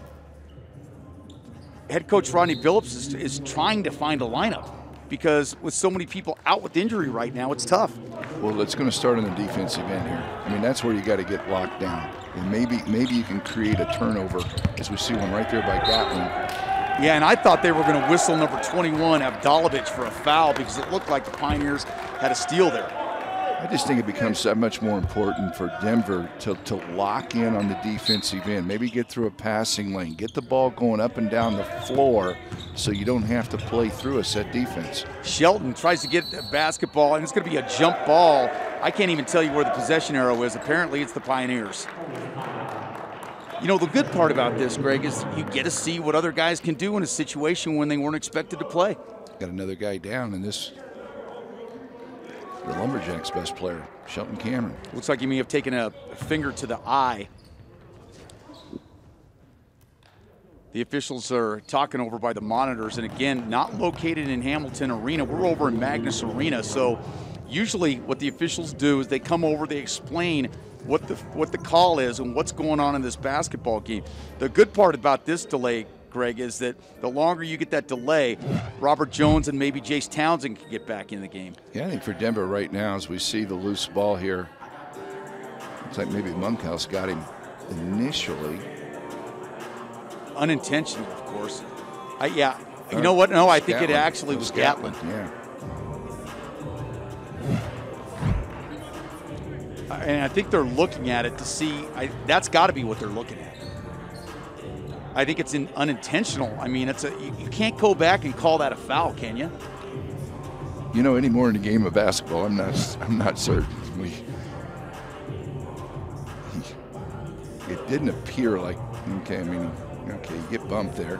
Head coach Rodney Billups is trying to find a lineup, because with so many people out with injury right now, it's tough. Well, it's going to start on the defensive end here. I mean, that's where you got to get locked down. And maybe you can create a turnover, as we see one right there by Gatlin. Yeah, and I thought they were going to whistle number 21, Avdalovich, for a foul because it looked like the Pioneers had a steal there. I just think it becomes that much more important for Denver to lock in on the defensive end. Maybe get through a passing lane, get the ball going up and down the floor so you don't have to play through a set defense. Shelton tries to get the basketball, and it's going to be a jump ball. I can't even tell you where the possession arrow is. Apparently, it's the Pioneers. You know, the good part about this, Greg, is you get to see what other guys can do in a situation when they weren't expected to play. Got another guy down in this. The Lumberjacks' best player, Shelton Cameron. Looks like he may have taken a finger to the eye. The officials are talking over by the monitors, and again, not located in Hamilton Arena. We're over in Magnus Arena, so usually what the officials do is they come over, they explain what the call is and what's going on in this basketball game. The good part about this delay, Greg, is that the longer you get that delay, Robert Jones and maybe Jace Townsend can get back in the game. Yeah, I think for Denver right now, as we see the loose ball here, looks like maybe Monkhouse got him initially. Unintentional, of course. Yeah, you know what? No, I think it actually was Gatlin. Yeah. And I think they're looking at it to see, that's got to be what they're looking at. I think it's unintentional. I mean, you can't go back and call that a foul, can you? You know, anymore in the game of basketball, I'm not certain. It didn't appear like, okay, I mean, okay, you get bumped there.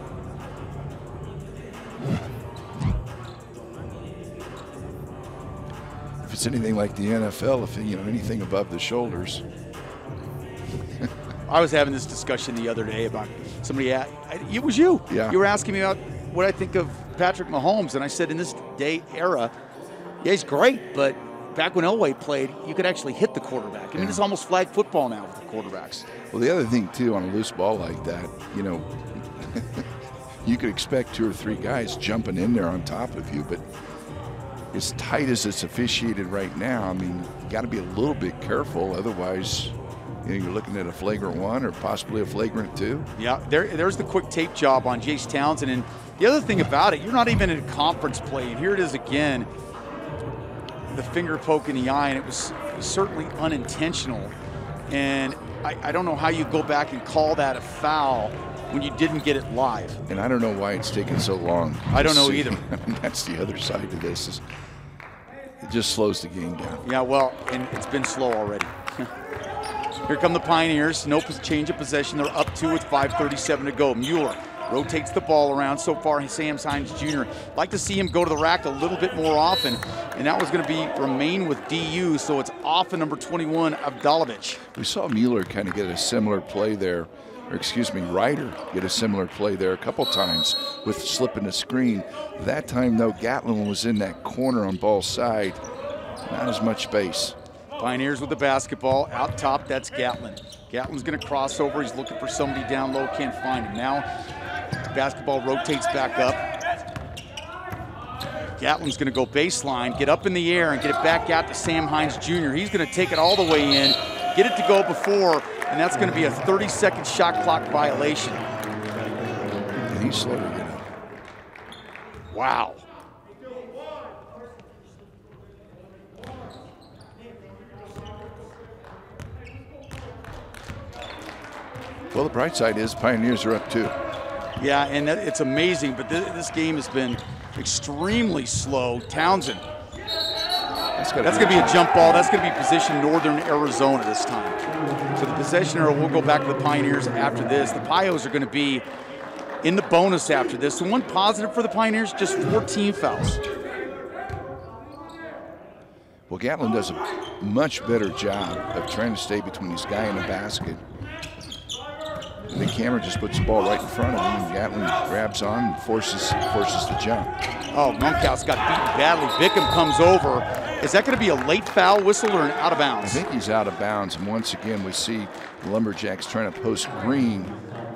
If it's anything like the NFL, if anything above the shoulders. I was having this discussion the other day about somebody. It was you. Yeah. You were asking me about what I think of Patrick Mahomes, and I said in this era, yeah, he's great, but back when Elway played, you could actually hit the quarterback. I mean, it's almost flag football now with the quarterbacks. Well, the other thing too, on a loose ball like that, you could expect 2 or 3 guys jumping in there on top of you, but as tight as it's officiated right now, I mean, you got to be a little bit careful, otherwise. You're looking at a flagrant 1 or possibly a flagrant 2. Yeah, there's the quick tape job on Jace Townsend. And the other thing about it, you're not even in a conference play. And here it is again, the finger poke in the eye, and it was certainly unintentional. And I don't know how you go back and call that a foul when you didn't get it live. And I don't know why it's taken so long. I don't know either. I mean, that's the other side of this. It just slows the game down. Yeah, well, and it's been slow already. Here come the Pioneers. No change of possession. They're up 2 with 5:37 to go. Mueller rotates the ball around. So far, Sam Hines Jr. Like to see him go to the rack a little bit more often. And that was going to remain with DU. So it's off of number 21, Avdalovich. We saw Mueller kind of get a similar play there. Or excuse me, Ryder get a similar play there a couple times with slipping the screen. That time, though, Gatlin was in that corner on ball side. Not as much space. Pioneers with the basketball. Out top, that's Gatlin. Gatlin's going to cross over. He's looking for somebody down low. Can't find him. Now, basketball rotates back up. Gatlin's going to go baseline, get up in the air, and get it back out to Sam Hines Jr. He's going to take it all the way in, get it to go before, and that's going to be a 30-second shot clock violation. And he's slow to get up. Wow. Well, the bright side is Pioneers are up 2. Yeah, and it's amazing, but this game has been extremely slow. Townsend. That's going to be a jump ball. That's going to be positioned Northern Arizona this time. So the possession arrow will go back to the Pioneers after this. The Pios are going to be in the bonus after this. The one positive for the Pioneers, just 14 fouls. Well, Gatlin does a much better job of trying to stay between his guy and the basket. And then Cameron just puts the ball right in front of him, and Gatlin grabs on and forces the jump. Oh, Monkhouse got beaten badly. Bickham comes over. Is that going to be a late foul whistle or an out of bounds? I think he's out of bounds, and once again we see the Lumberjacks trying to post Green.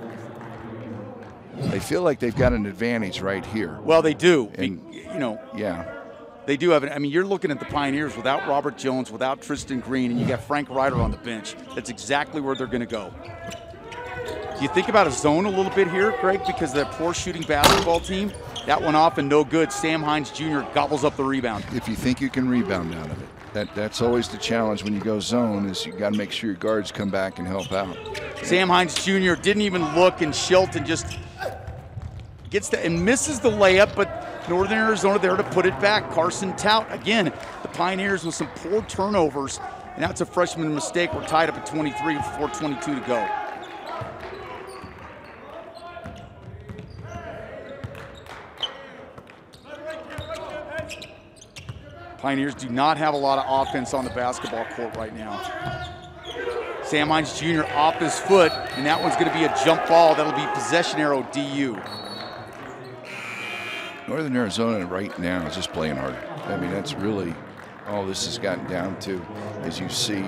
They feel like they've got an advantage right here. Well, they do. And, yeah. They do have it. I mean, you're looking at the Pioneers without Robert Jones, without Tristan Green, and you got Frank Ryder on the bench. That's exactly where they're going to go. Do you think about a zone a little bit here, Greg, because of that poor shooting basketball team? That went off and no good. Sam Hines Jr. gobbles up the rebound. If you think you can rebound out of it, that's always the challenge when you go zone, is you got to make sure your guards come back and help out. Sam Hines Jr. didn't even look, and Shelton just gets and misses the layup, but Northern Arizona there to put it back. Carson Tout, again, the Pioneers with some poor turnovers, and that's a freshman mistake. We're tied up at 23 with 4:22 to go. Pioneers do not have a lot of offense on the basketball court right now. Sam Hines Jr. off his foot, and that one's going to be a jump ball. That'll be possession arrow DU. Northern Arizona right now is just playing hard. I mean, that's really all this has gotten down to, as you see.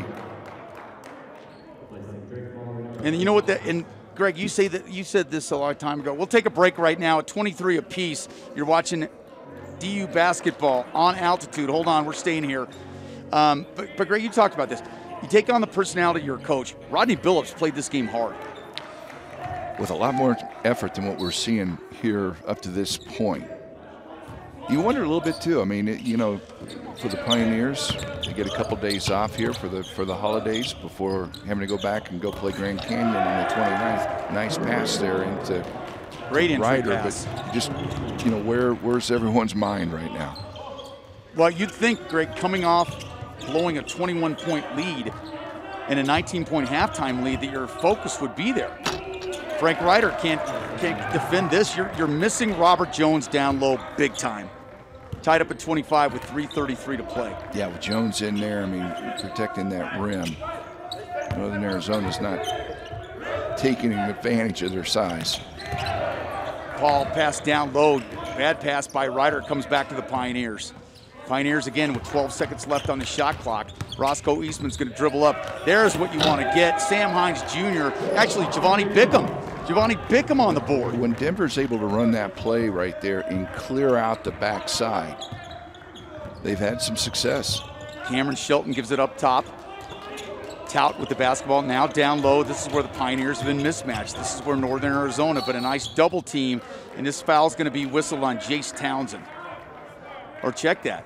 And you know what? And Greg, you said this a long time ago. We'll take a break right now at 23 apiece. You're watching DU basketball on altitude. Hold on, we're staying here. But Greg, you talked about this. You take on the personality of your coach. Rodney Billups played this game hard. With a lot more effort than what we're seeing here up to this point. You wonder a little bit too. I mean, you know, for the Pioneers, they get a couple days off here for the holidays before having to go back and go play Grand Canyon on the 29th. Nice pass there into Ryder, pass. But just, you know, where's everyone's mind right now? Well, you'd think, Greg, coming off blowing a 21-point lead and a 19-point halftime lead, that your focus would be there. Frank Ryder can't defend this. You're missing Robert Jones down low big time. Tied up at 25 with 3:33 to play. Yeah, with Jones in there, I mean, protecting that rim. Northern Arizona's not taking advantage of their size. Paul passed down low. Bad pass by Ryder. Comes back to the Pioneers. Pioneers again with 12 seconds left on the shot clock. Roscoe Eastman's going to dribble up. There's what you want to get. Sam Hines Jr. Actually, Giovanni Bickham on the board. When Denver's able to run that play right there and clear out the backside, they've had some success. Cameron Shelton gives it up top. Tout with the basketball now down low. This is where the Pioneers have been mismatched. This is where Northern Arizona, but a nice double team, and this foul's going to be whistled on Jace Townsend. Or check that.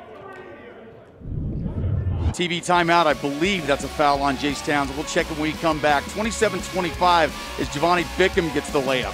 TV timeout, I believe that's a foul on Jace Townsend. We'll check it when we come back. 27-25 as Giovanni Bickham gets the layup.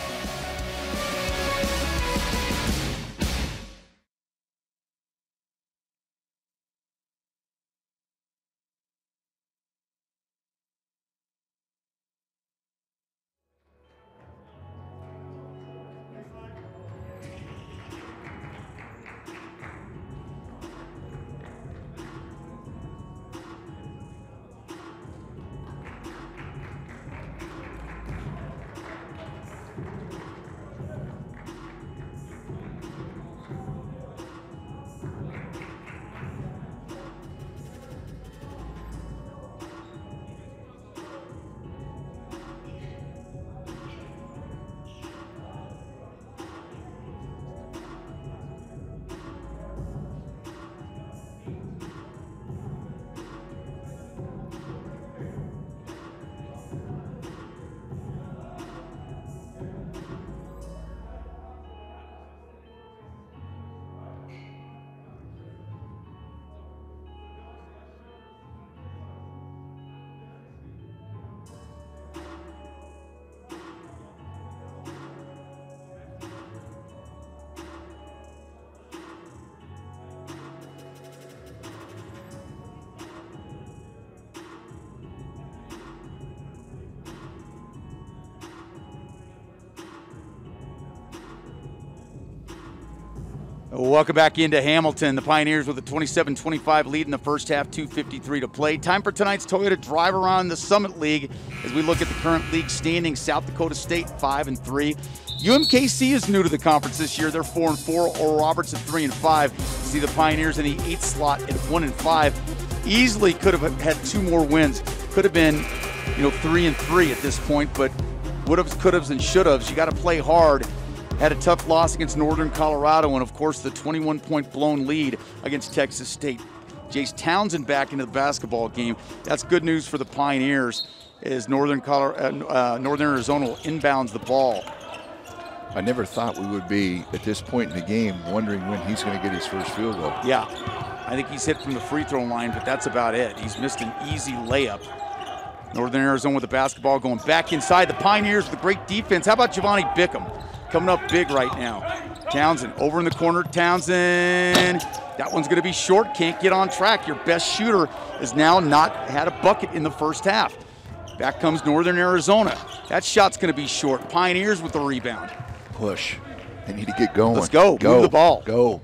Welcome back into Hamilton. The Pioneers with a 27-25 lead in the first half, 2:53 to play. Time for tonight's Toyota Drive Around the Summit League as we look at the current league standings. South Dakota State 5-3. UMKC is new to the conference this year. They're 4-4. Oral Roberts at 3-5. See the Pioneers in the 8th slot at 1-5. Easily could have had 2 more wins. Could have been, 3-3 at this point, but would-haves, could-haves, and should-haves. You got to play hard. Had a tough loss against Northern Colorado, and of course the 21-point blown lead against Texas State. Jace Townsend back into the basketball game. That's good news for the Pioneers as Northern Arizona will inbounds the ball. I never thought we would be at this point in the game wondering when he's going to get his first field goal. Yeah, I think he's hit from the free throw line, but that's about it. He's missed an easy layup. Northern Arizona with the basketball going back inside. The Pioneers with a great defense. How about Giovanni Bickham? Coming up big right now. Townsend over in the corner. Townsend. That one's going to be short. Can't get on track. Your best shooter has now not had a bucket in the first half. Back comes Northern Arizona. That shot's going to be short. Pioneers with the rebound. Push. They need to get going. Let's go. Move the ball. Go.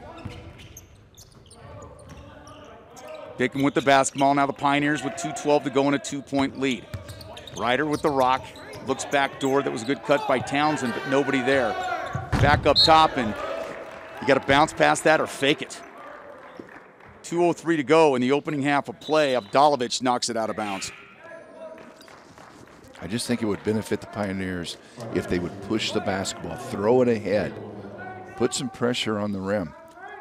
Bickham with the basketball. Now the Pioneers with 2:12 to go in a 2-point lead. Ryder with the rock. Looks back door. That was a good cut by Townsend, but nobody there. Back up top, and you got to bounce past that or fake it. 2:03 to go in the opening half of play. Avdalovic knocks it out of bounds. I just think it would benefit the Pioneers if they would push the basketball, throw it ahead, put some pressure on the rim.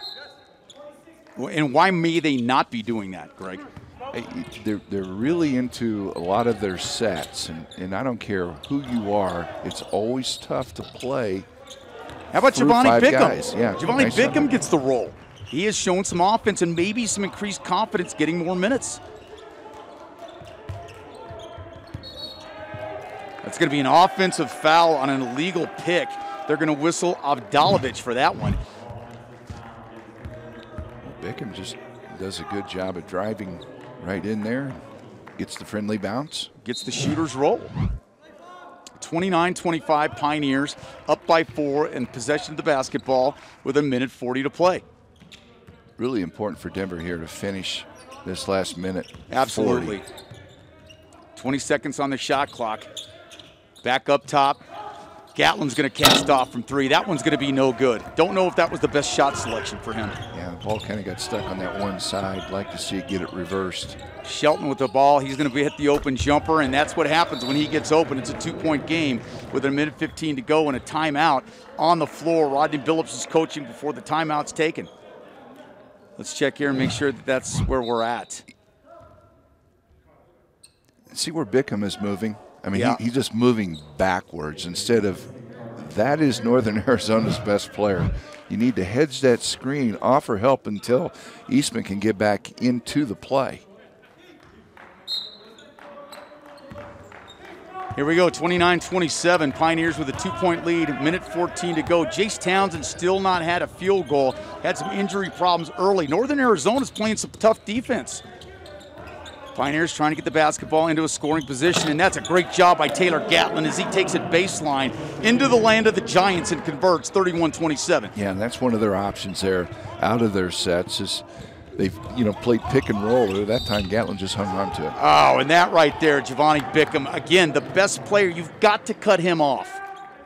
And why may they not be doing that, Greg? They're really into a lot of their sets, and I don't care who you are, it's always tough to play. How about Giovanni Bickham? Guys. Yeah, Giovanni nice Bickham gets the roll. He has shown some offense and maybe some increased confidence getting more minutes. That's going to be an offensive foul on an illegal pick. They're going to whistle Avdalovic for that one. Bickham just does a good job of driving right in there. Gets the friendly bounce. Gets the shooter's roll. 29-25 Pioneers up by 4 in possession of the basketball with 1:40 to play. Really important for Denver here to finish this last minute. Absolutely. 40. 20 seconds on the shot clock. Back up top. Gatlin's going to cast off from 3. That one's going to be no good. Don't know if that was the best shot selection for him. Yeah, the ball kind of got stuck on that one side. Like to see it get it reversed. Shelton with the ball. He's going to hit the open jumper, and that's what happens when he gets open. It's a 2-point game with 1:15 to go and a timeout on the floor. Rodney Billups is coaching before the timeout's taken. Let's check here and make sure that that's where we're at. See where Bickham is moving? I mean, yeah. he's just moving backwards instead of that is Northern Arizona's best player. You need to hedge that screen, offer help until Eastman can get back into the play. Here we go, 29-27. Pioneers with a 2-point lead, 1:14 to go. Jace Townsend still not had a field goal. Had some injury problems early. Northern Arizona's playing some tough defense. Pioneers trying to get the basketball into a scoring position, and that's a great job by Taylor Gatlin as he takes it baseline into the land of the Giants and converts 31-27. Yeah, and that's one of their options there out of their sets is they've played pick and roll. That time Gatlin just hung on to it. Oh, and that right there, Giovanni Bickham, again, the best player. You've got to cut him off.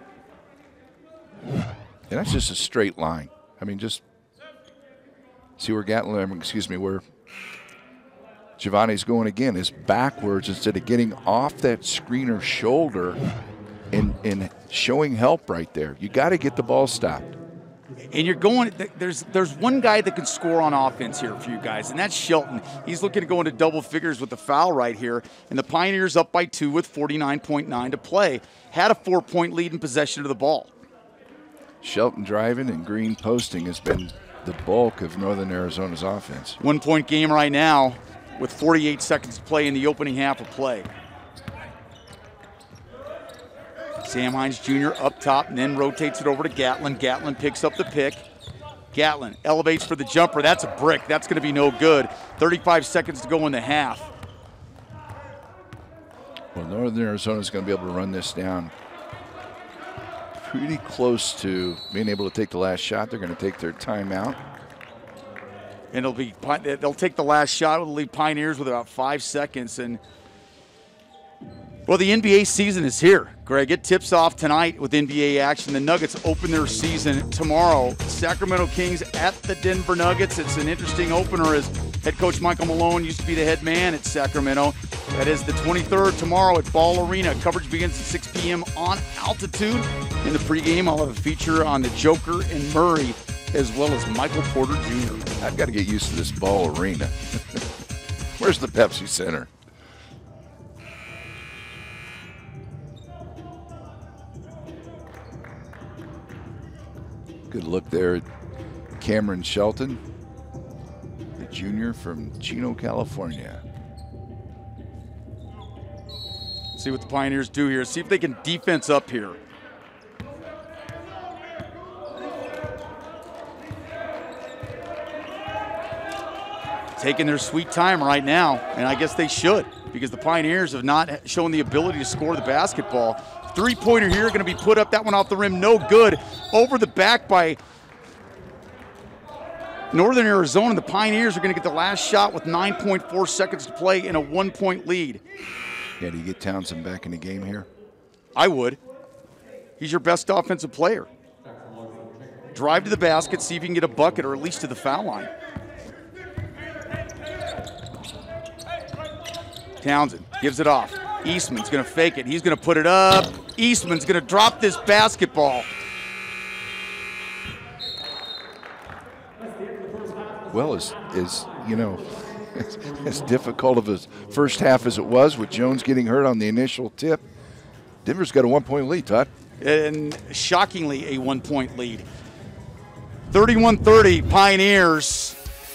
And that's just a straight line. I mean, just see where where Giovanni's going again is backwards instead of getting off that screener's shoulder and showing help right there. You got to get the ball stopped. And you're going, there's one guy that can score on offense here for you guys, and that's Shelton. He's looking to go into double figures with the foul right here, and the Pioneers up by 2 with 49.9 to play. Had a 4-point lead in possession of the ball. Shelton driving and Green posting has been the bulk of Northern Arizona's offense. 1-point game right now with 48 seconds to play in the opening half of play. Sam Hines Jr. up top and then rotates it over to Gatlin. Gatlin picks up the pick. Gatlin elevates for the jumper. That's a brick. That's going to be no good. 35 seconds to go in the half. Well, Northern Arizona is going to be able to run this down pretty close to being able to take the last shot. They're going to take their timeout. And they'll take the last shot. It'll leave Pioneers with about 5 seconds. And well, the NBA season is here, Greg. It tips off tonight with NBA action. The Nuggets open their season tomorrow. Sacramento Kings at the Denver Nuggets. It's an interesting opener as head coach Michael Malone used to be the head man at Sacramento. That is the 23rd tomorrow at Ball Arena. Coverage begins at 6 p.m. on Altitude. In the pregame, I'll have a feature on the Joker and Murray, as well as Michael Porter Jr. I've got to get used to this Ball Arena. Where's the Pepsi Center? Good look there at Cameron Shelton, the junior from Chino, California. See what the Pioneers do here. See if they can defense up here. taking their sweet time right now, and I guess they should, because the Pioneers have not shown the ability to score the basketball. Three-pointer here going to be put up. That one off the rim, no good. Over the back by Northern Arizona. The Pioneers are going to get the last shot with 9.4 seconds to play in a 1-point lead. Yeah, do you get Townsend back in the game here? I would. He's your best offensive player. Drive to the basket, see if you can get a bucket or at least to the foul line. Townsend gives it off. Eastman's going to fake it. He's going to put it up. Eastman's going to drop this basketball. Well, as you know, as difficult of a first half as it was with Jones getting hurt on the initial tip, Denver's got a 1-point lead, Todd. And shockingly a 1-point lead. 31-30 Pioneers.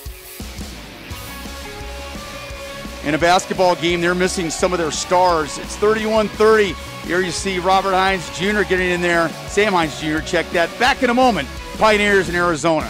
In a basketball game, they're missing some of their stars. It's 31-30. Here you see Robert Hines Jr. getting in there. Sam Hines Jr., check that. Back in a moment, Pioneers in Arizona.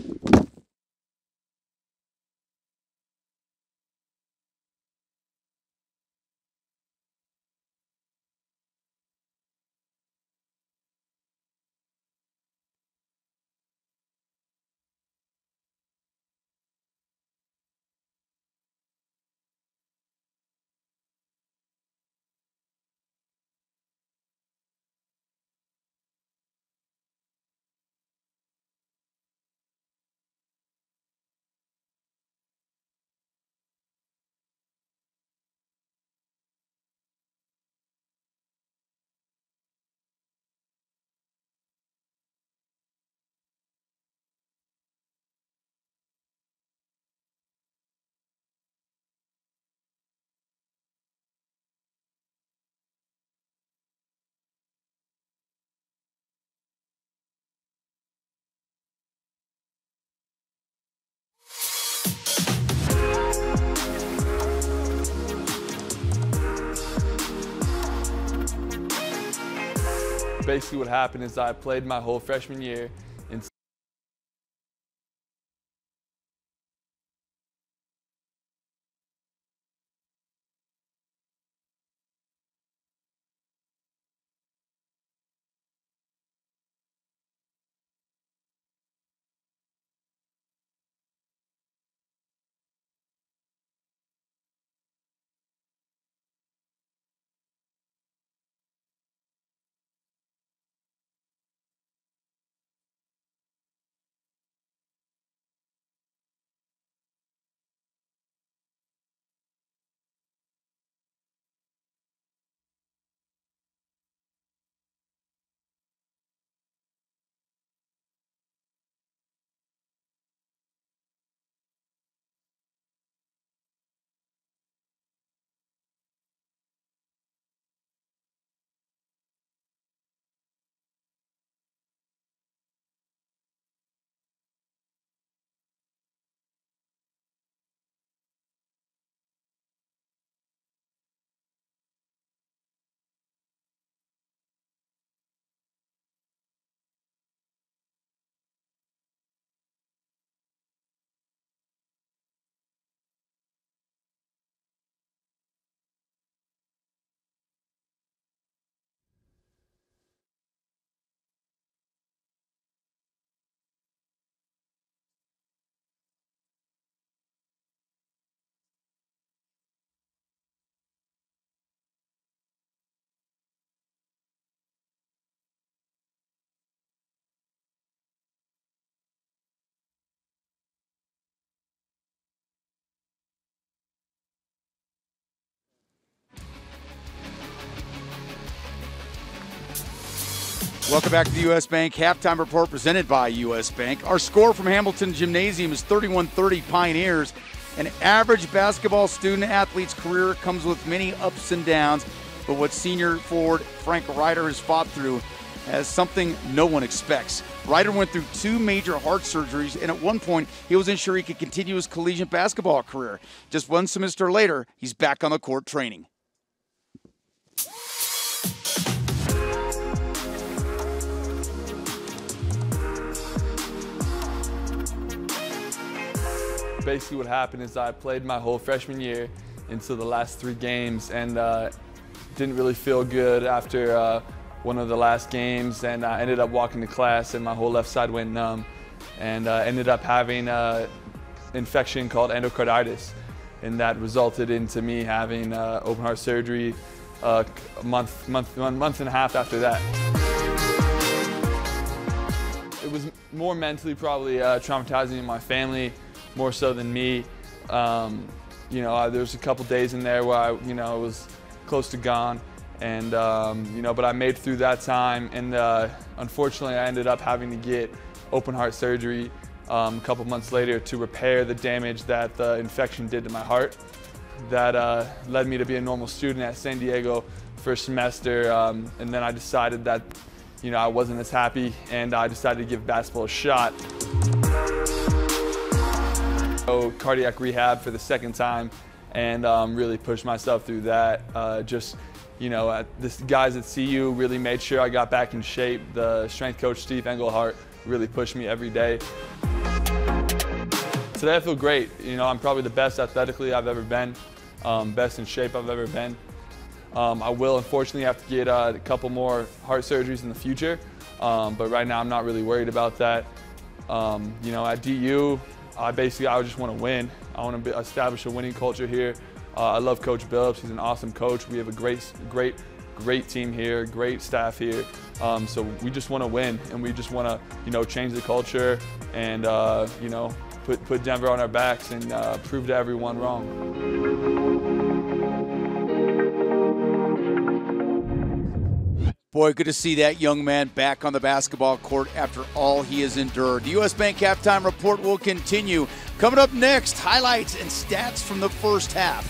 Basically what happened is I played my whole freshman year in Welcome back to the U.S. Bank Halftime Report presented by U.S. Bank. Our score from Hamilton Gymnasium is 31-30 Pioneers. An average basketball student-athlete's career comes with many ups and downs, but what senior forward Frank Ryder has fought through has something no one expects. Ryder went through 2 major heart surgeries, and at one point, he wasn't sure he could continue his collegiate basketball career. Just 1 semester later, he's back on the court training. basically what happened is I played my whole freshman year into the last 3 games and didn't really feel good after one of the last games, and I ended up walking to class and my whole left side went numb, and ended up having an infection called endocarditis, and that resulted into me having open heart surgery a month and a half after that. It was more mentally probably traumatizing in my family, more so than me. You know, there was a couple days in there where I was close to gone, and but I made through that time, and unfortunately I ended up having to get open heart surgery a couple months later to repair the damage that the infection did to my heart. That led me to be a normal student at San Diego for a semester, and then I decided that I wasn't as happy, and I decided to give basketball a shot. So cardiac rehab for the second time, and really pushed myself through that. The guys at CU really made sure I got back in shape. The strength coach, Steve Engelhart, really pushed me every day. Today I feel great. I'm probably the best athletically I've ever been, best in shape I've ever been. I will unfortunately have to get a couple more heart surgeries in the future, but right now I'm not really worried about that. At DU, I just want to win. I want to establish a winning culture here. I love Coach Billups. He's an awesome coach. We have a great team here, great staff here. So we just want to win, and we just want to change the culture and put Denver on our backs and prove to everyone wrong. Boy, good to see that young man back on the basketball court after all he has endured. The U.S. Bank Halftime Report will continue. Coming up next, highlights and stats from the first half.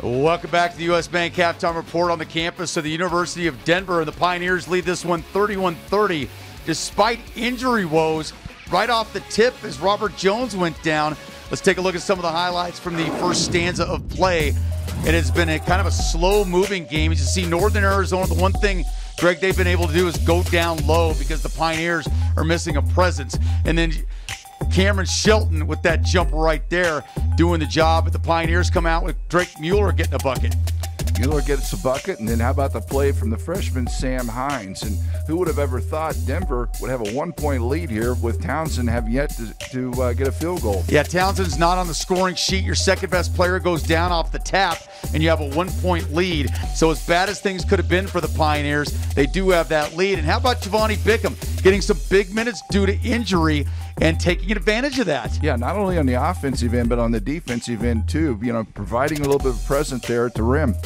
Welcome back to the U.S. Bank Halftime Report on the campus of the University of Denver. The Pioneers lead this one 31-30 despite injury woes right off the tip as Robert Jones went down. Let's take a look at some of the highlights from the first stanza of play. It has been a kind of a slow-moving game. As you see, Northern Arizona, the one thing, Greg, they've been able to do is go down low because the Pioneers are missing a presence. And then Cameron Shelton with that jump right there doing the job. But the Pioneers come out with Drake Mueller getting a bucket. Mueller gets a bucket, and then how about the play from the freshman Sam Hines? And who would have ever thought Denver would have a 1-point lead here with Townsend have yet to get a field goal? Yeah, Townsend's not on the scoring sheet. Your second best player goes down off the tap, and you have a 1-point lead. So as bad as things could have been for the Pioneers, they do have that lead. And how about Javonte Bickham getting some big minutes due to injury and taking advantage of that? Yeah, not only on the offensive end, but on the defensive end too. You know, providing a little bit of presence there at the rim.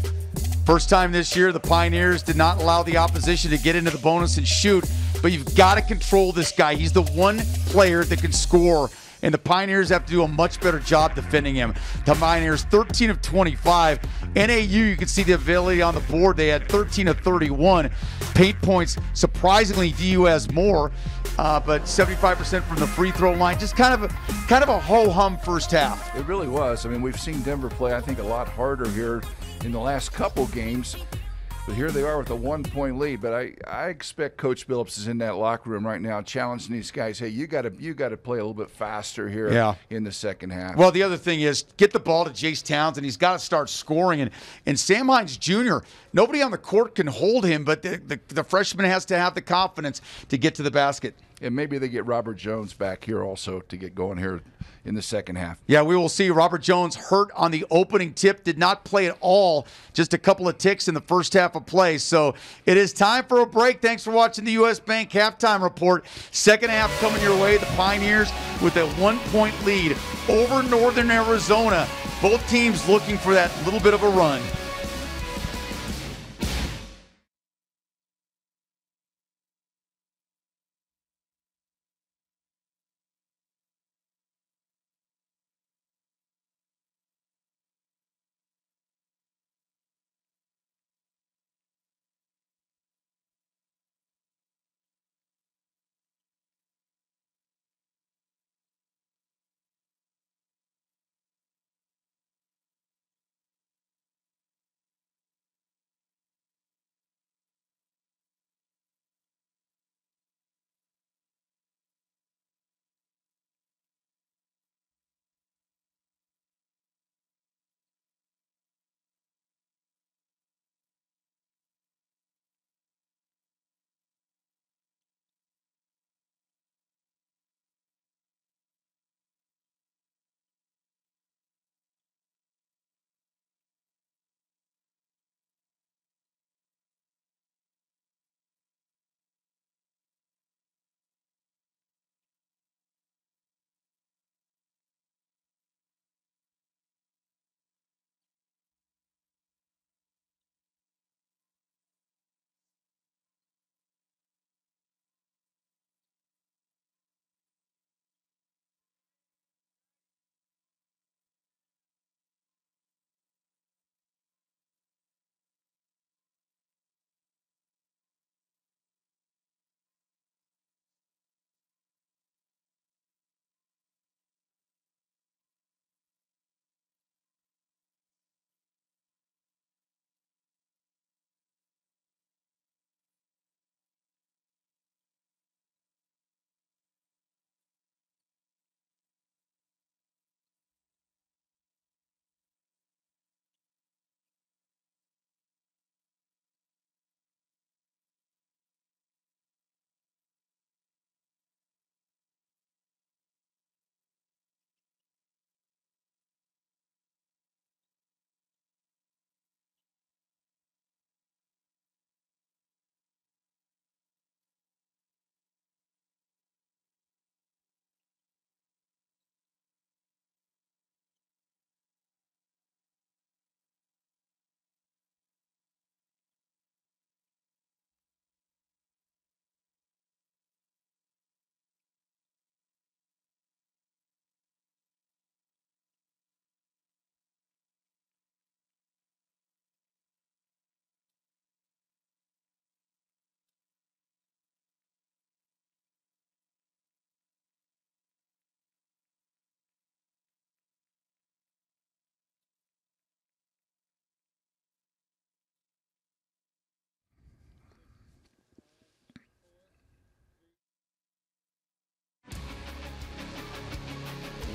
First time this year, the Pioneers did not allow the opposition to get into the bonus and shoot, but you've got to control this guy. He's the one player that can score, and the Pioneers have to do a much better job defending him. The Pioneers 13 of 25. NAU, you can see the ability on the board. They had 13 of 31. Paint points, surprisingly, DU has more, but 75% from the free throw line. Just kind of a ho-hum first half. It really was. I mean, we've seen Denver play, I think, a lot harder here in the last couple games. But here they are with a 1-point lead. But I expect Coach Billups is in that locker room right now challenging these guys. Hey, you got to play a little bit faster here in the second half. Well, the other thing is get the ball to Jace Townsend. He's got to start scoring. And Sam Hines Jr., nobody on the court can hold him, but the freshman has to have the confidence to get to the basket. And maybe they get Robert Jones back here also to get going here in the second half. Yeah, we will see. Robert Jones hurt on the opening tip, did not play at all, just a couple of ticks in the first half of play. So it is time for a break. Thanks for watching the U.S. Bank Halftime Report. Second half coming your way. The Pioneers with a 1-point lead over Northern Arizona. Both teams looking for that little bit of a run.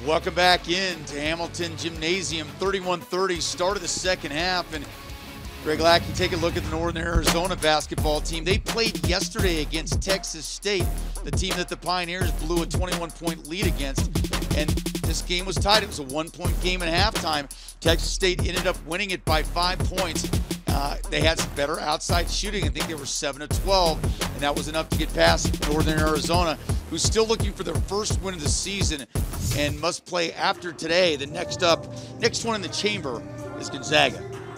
Welcome back in to Hamilton Gymnasium. 31-30, start of the second half. And Greg Lackey, take a look at the Northern Arizona basketball team. They played yesterday against Texas State, the team that the Pioneers blew a 21-point lead against. And this game was tied. It was a 1-point game at halftime. Texas State ended up winning it by 5 points. They had some better outside shooting. I think they were 7 of 12, and that was enough to get past Northern Arizona, who's still looking for their first win of the season and must play after today. The next one in the chamber is Gonzaga.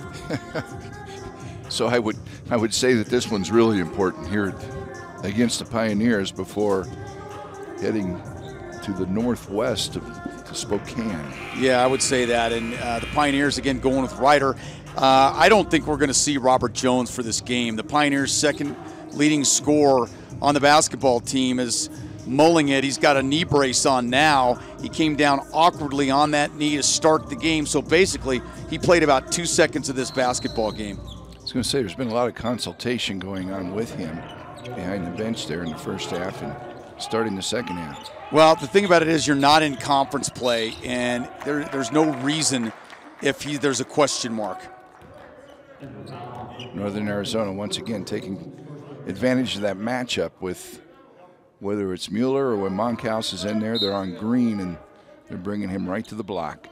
So I would say that this one's really important here against the Pioneers before heading to the northwest to Spokane. Yeah, I would say that. And the Pioneers, again, going with Ryder. I don't think we're going to see Robert Jones for this game. The Pioneers' second leading scorer on the basketball team is mulling it. He's got a knee brace on now. He came down awkwardly on that knee to start the game. So basically, he played about 2 seconds of this basketball game. I was going to say, there's been a lot of consultation going on with him behind the bench there in the first half and starting the second half. Well, the thing about it is you're not in conference play, and there's no reason if there's a question mark. Northern Arizona once again taking advantage of that matchup with whether it's Mueller or when Monkhouse is in there, they're on green and they're bringing him right to the block.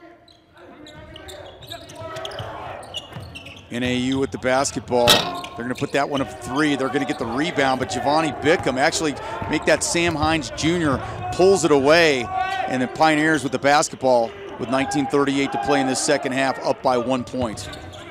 NAU with the basketball. They're going to put that one up 3. They're going to get the rebound, but Giovanni Bickham actually make that Sam Hines Jr. pulls it away, and the Pioneers with the basketball with 19:38 to play in this second half, up by 1 point.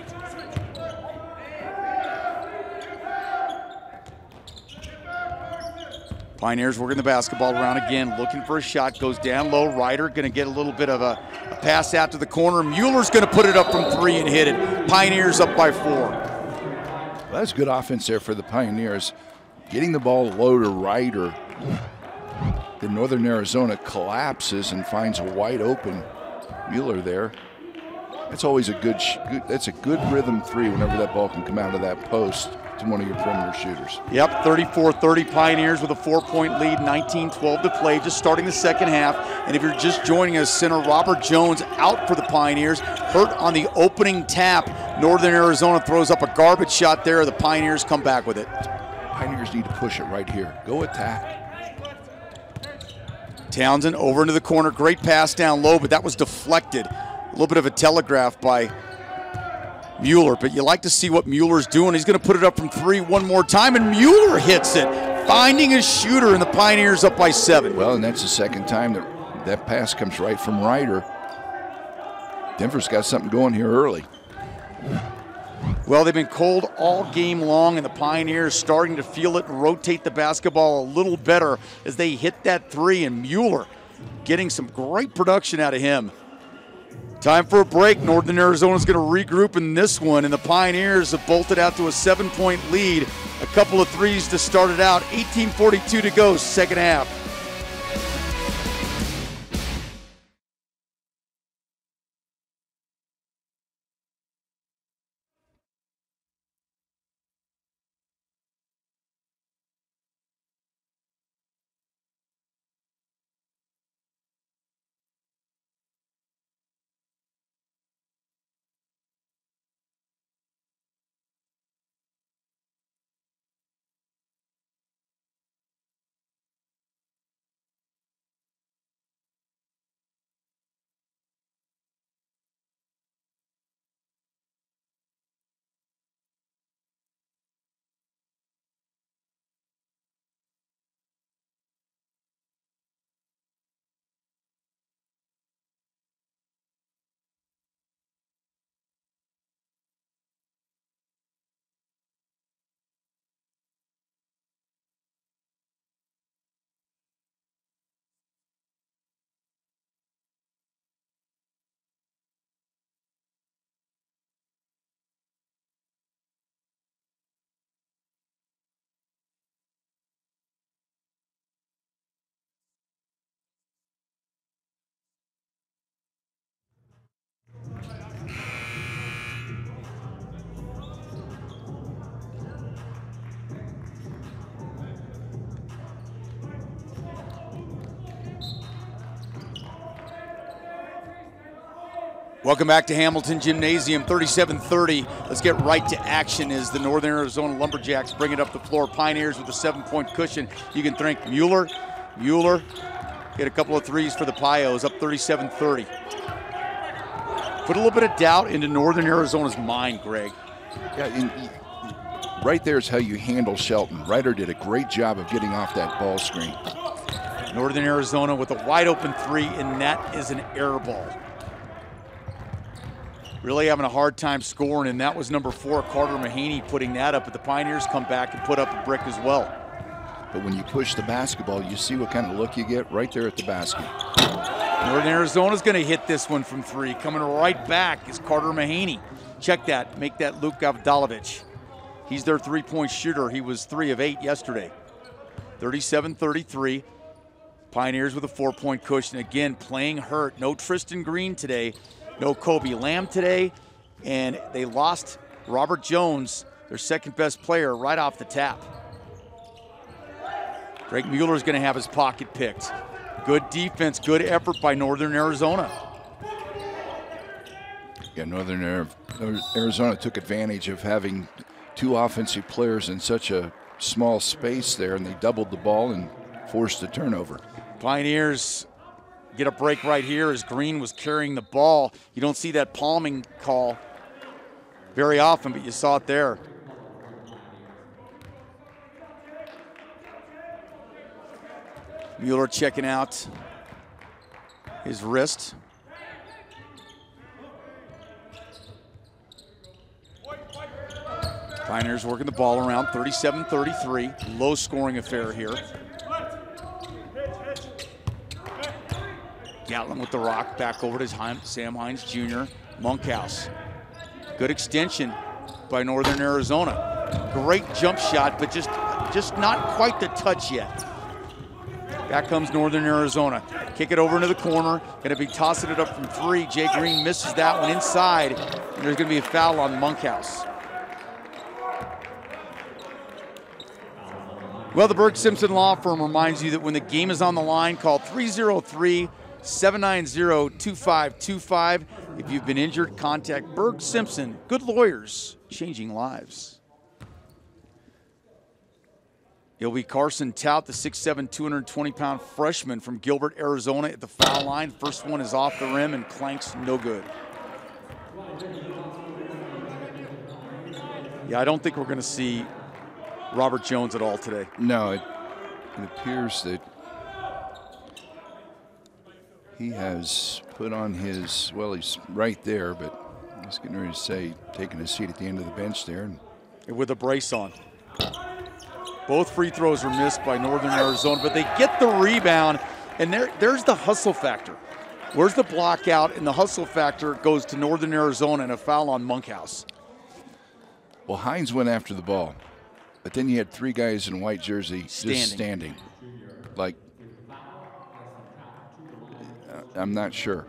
Pioneers working the basketball around again, looking for a shot, goes down low. Ryder going to get a little bit of a pass out to the corner. Mueller's going to put it up from 3 and hit it. Pioneers up by 4. Well, that's good offense there for the Pioneers. Getting the ball low to Ryder. Then Northern Arizona collapses and finds a wide open Mueller there. That's always a that's a good rhythm 3 whenever that ball can come out of that post to one of your perimeter shooters. Yep, 34-30 Pioneers with a 4-point lead, 19-12 to play, just starting the second half. And if you're just joining us, center Robert Jones out for the Pioneers, hurt on the opening tap. Northern Arizona throws up a garbage shot there. The Pioneers come back with it. Pioneers need to push it right here. Go attack. Townsend over into the corner, great pass down low, but that was deflected. A little bit of a telegraph by Mueller, but you like to see what Mueller's doing. He's going to put it up from 3 one more time, and Mueller hits it, finding a shooter, and the Pioneers up by 7. Well, and that's the second time that pass comes right from Ryder. Denver's got something going here early. Well, they've been cold all game long, and the Pioneers starting to feel it and rotate the basketball a little better as they hit that 3, and Mueller getting some great production out of him. Time for a break. Northern Arizona's going to regroup in this one, and the Pioneers have bolted out to a 7-point lead. A couple of threes to start it out. 18:42 to go, second half. Welcome back to Hamilton Gymnasium, 37-30. Let's get right to action as the Northern Arizona Lumberjacks bring it up the floor. Pioneers with a 7-point cushion. You can thank Mueller. Mueller hit a couple of threes for the Pios, up 37-30. Put a little bit of doubt into Northern Arizona's mind, Greg. Yeah, right there is how you handle Shelton. Ryder did a great job of getting off that ball screen. Northern Arizona with a wide open three, and that is an air ball. Really having a hard time scoring, and that was number 4, Carter Mahaney, putting that up, but the Pioneers come back and put up a brick as well. But when you push the basketball, you see what kind of look you get right there at the basket. Northern Arizona's going to hit this one from 3. Coming right back is Carter Mahaney. Check that, make that Luke Avdalovich. He's their 3-point shooter. He was 3 of 8 yesterday. 37-33. Pioneers with a 4-point cushion. Again, playing hurt. No Tristan Green today. No Kobe Lamb today, and they lost Robert Jones, their second best player, right off the tap. Greg Mueller's going to have his pocket picked. Good defense, good effort by Northern Arizona. Yeah, Northern Arizona took advantage of having 2 offensive players in such a small space there, and they doubled the ball and forced a turnover. Pioneers get a break right here as Green was carrying the ball. You don't see that palming call very often, but you saw it there. Mueller checking out his wrist. Pioneers working the ball around, 37-33. Low scoring affair here. Gatlin with the rock, back over to Sam Hines Jr. Monkhouse. Good extension by Northern Arizona. Great jump shot, but just not quite the touch yet. Back comes Northern Arizona. Kick it over into the corner. Gonna be tossing it up from 3. Jay Green misses that one inside, and there's gonna be a foul on Monkhouse. Well, the Berg Simpson Law Firm reminds you that when the game is on the line, call 303-790-2525. If you've been injured, contact Berg Simpson. Good lawyers, changing lives. It'll be Carson Tout, the 6'7", 220-pound freshman from Gilbert, Arizona, at the foul line. First one is off the rim and clanks no good. Yeah, I don't think we're going to see Robert Jones at all today. No, it appears that he has put on his, well, he's right there, but I was getting ready to say taking a seat at the end of the bench there. With a brace on. Both free throws are missed by Northern Arizona, but they get the rebound, and there's the hustle factor. Where's the block out? And the hustle factor goes to Northern Arizona and a foul on Monkhouse. Well, Hines went after the ball, but then you had 3 guys in white jersey just standing. Like, I'm not sure.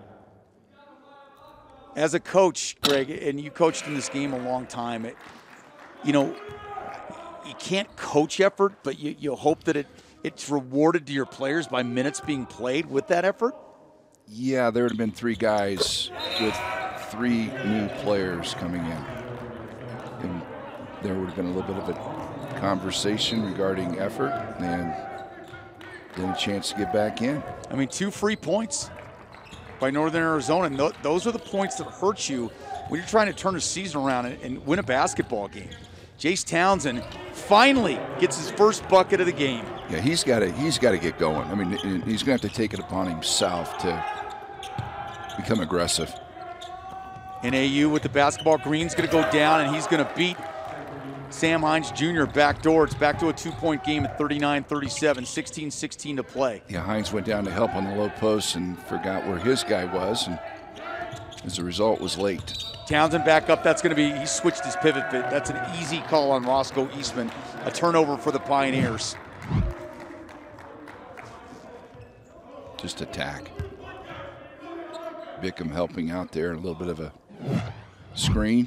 As a coach, Greg, and you coached in this game a long time, you can't coach effort, but you hope that it's rewarded to your players by minutes being played with that effort? Yeah, there would have been 3 guys with 3 new players coming in. And there would have been a little bit of a conversation regarding effort and then a chance to get back in. I mean, 2 free points by Northern Arizona. And those are the points that hurt you when you're trying to turn a season around and win a basketball game. Jace Townsend finally gets his first bucket of the game. Yeah, he's got to get going. I mean, he's going to have to take it upon himself to become aggressive. And AU with the basketball. Green's going to go down, and he's going to beat Sam Hines Jr. backdoor. It's back to a 2-point game at 39-37, 16-16 to play. Yeah, Hines went down to help on the low post and forgot where his guy was, and as a result was late. Townsend back up. That's going to be, he switched his pivot bit. That's an easy call on Roscoe Eastman. A turnover for the Pioneers. Just attack. Bickham helping out there, a little bit of a screen.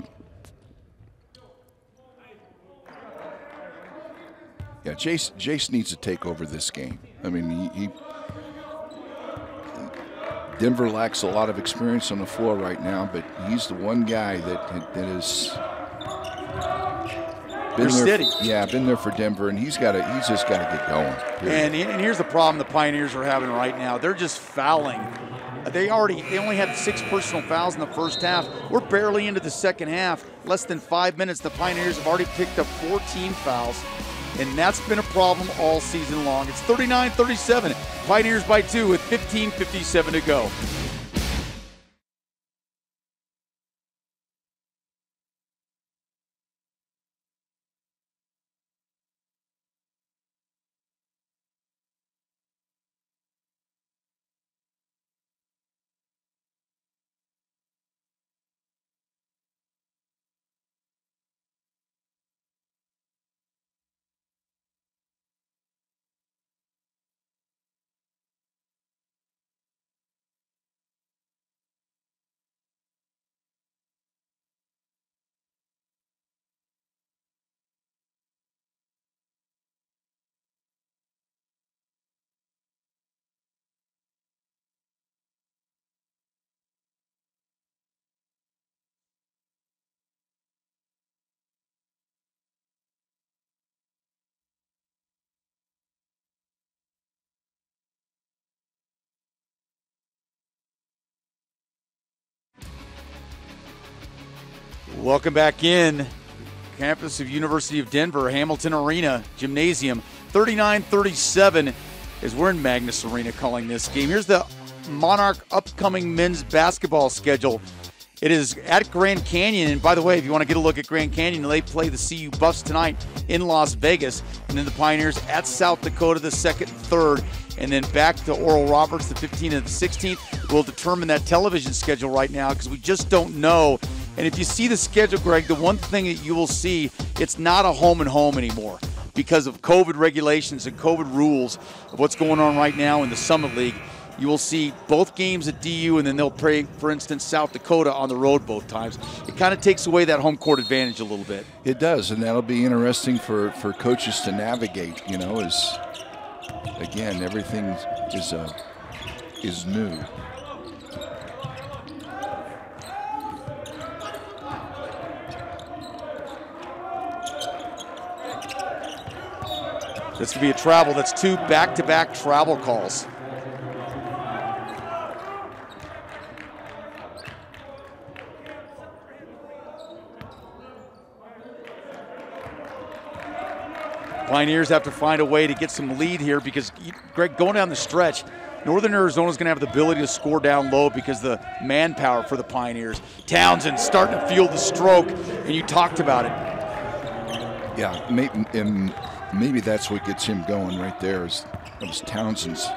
Yeah, Jace needs to take over this game. I mean, Denver lacks a lot of experience on the floor right now, but he's the one guy that is been there. Steady. Been there for Denver, and he's just got to get going. And here's the problem the Pioneers are having right now. They're just fouling. They only had 6 personal fouls in the first half. We're barely into the second half. Less than 5 minutes. The Pioneers have already picked up 14 fouls, and that's been a problem all season long. It's 39-37. Pioneers by 2 with 15:57 to go. Welcome back in. Campus of University of Denver, Hamilton Arena Gymnasium. 39-37 as we're in Magnus Arena calling this game. Here's the Monarch upcoming men's basketball schedule. It is at Grand Canyon. And by the way, if you want to get a look at Grand Canyon, they play the CU Buffs tonight in Las Vegas. And then the Pioneers at South Dakota the 2nd and 3rd. And then back to Oral Roberts the 15th and the 16th. We'll determine that television schedule right now because we just don't know. And if you see the schedule, Greg, the one thing that you will see, it's not a home and home anymore because of COVID regulations and COVID rules of what's going on right now in the Summit League. You will see both games at DU, and then they'll play, for instance, South Dakota on the road both times. It kind of takes away that home court advantage a little bit. It does, and that'll be interesting for coaches to navigate, as, again, everything is new. This could be a travel. That's 2 back-to-back travel calls. Pioneers have to find a way to get some lead here because, Greg, going down the stretch, Northern Arizona is going to have the ability to score down low because the manpower for the Pioneers. Townsend starting to feel the stroke, and you talked about it. Yeah, maybe that's what gets him going right there. That was Townsend's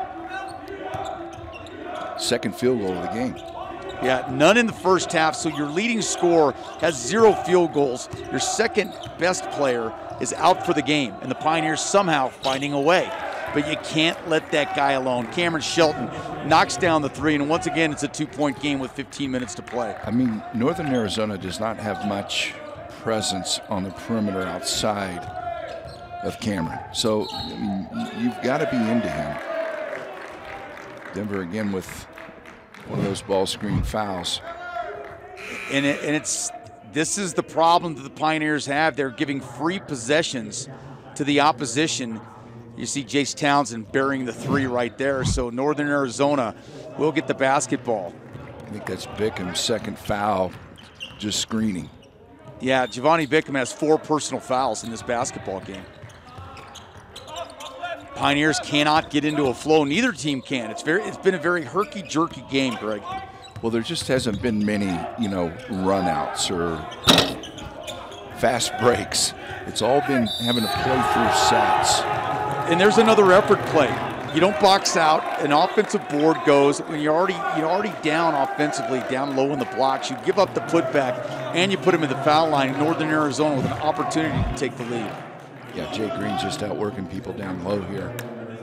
second field goal of the game. Yeah, none in the first half, so your leading scorer has 0 field goals. Your second best player is out for the game, and the Pioneers somehow finding a way. But you can't let that guy alone. Cameron Shelton knocks down the 3, and once again, it's a 2-point game with 15 minutes to play. I mean, Northern Arizona does not have much presence on the perimeter outside of Cameron. So, I mean, you've got to be into him. Denver again with one of those ball screen fouls. And this is the problem that the Pioneers have. They're giving free possessions to the opposition. You see Jace Townsend burying the 3 right there. So Northern Arizona will get the basketball. I think that's Bickham's second foul, just screening. Yeah, Giovanni Bickham has 4 personal fouls in this basketball game. Pioneers cannot get into a flow. Neither team can. It's been a very herky-jerky game, Greg. Well, there just hasn't been many, run-outs or fast breaks. It's all been having to play through sets. And there's another effort play. You don't box out. An offensive board goes when you're already down offensively, down low in the blocks. You give up the putback, and you put him in the foul line. Northern Arizona with an opportunity to take the lead. Yeah, Jay Green's just out working people down low here.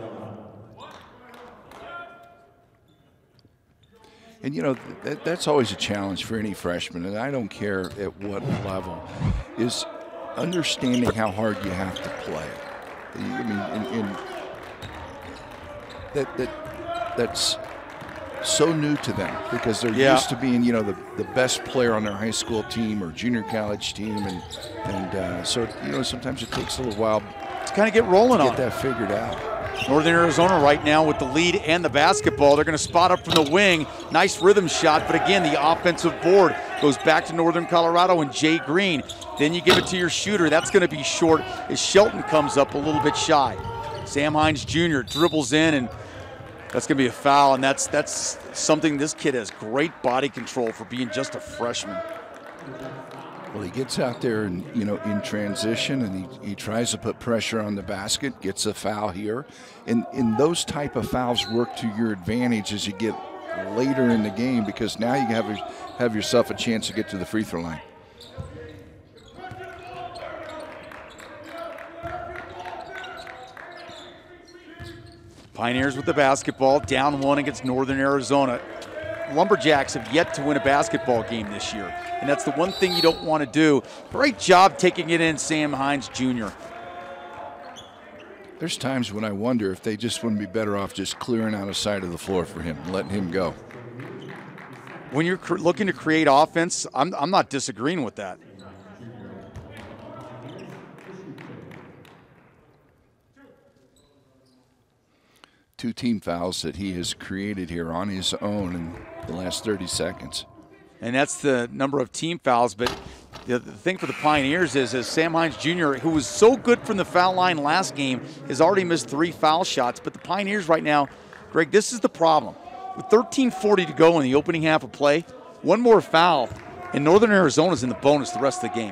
And, that's always a challenge for any freshman, and I don't care at what level, is understanding how hard you have to play. I mean, that's so new to them because they're used to being, you know, the best player on their high school team or junior college team, and so, you know, sometimes it takes a little while to kind of get rolling on get that figured out. Northern Arizona right now with the lead and the basketball. They're going to spot up from the wing. Nice rhythm shot, but again, the offensive board goes back to Northern Colorado and Jay Green. Then you give it to your shooter. That's going to be short as Shelton comes up a little bit shy. Sam Hines Jr. dribbles in, and that's going to be a foul, and that's something. This kid has great body control for being just a freshman. Well, he gets out there and, you know, in transition, and he tries to put pressure on the basket, gets a foul here. And those type of fouls work to your advantage as you get later in the game, because now you have yourself a chance to get to the free throw line. Pioneers with the basketball, down one against Northern Arizona. Lumberjacks have yet to win a basketball game this year, and that's the one thing you don't want to do. Great job taking it in, Sam Hines Jr. There's times when I wonder if they just wouldn't be better off just clearing out a side of the floor for him, letting him go. When you're looking to create offense, I'm not disagreeing with that. Two team fouls that he has created here on his own in the last 30 seconds. And that's the number of team fouls, but the thing for the Pioneers is Sam Hines Jr., who was so good from the foul line last game, has already missed 3 foul shots. But the Pioneers right now, Greg, this is the problem. With 13:40 to go in the opening half of play, one more foul, and Northern Arizona's in the bonus the rest of the game.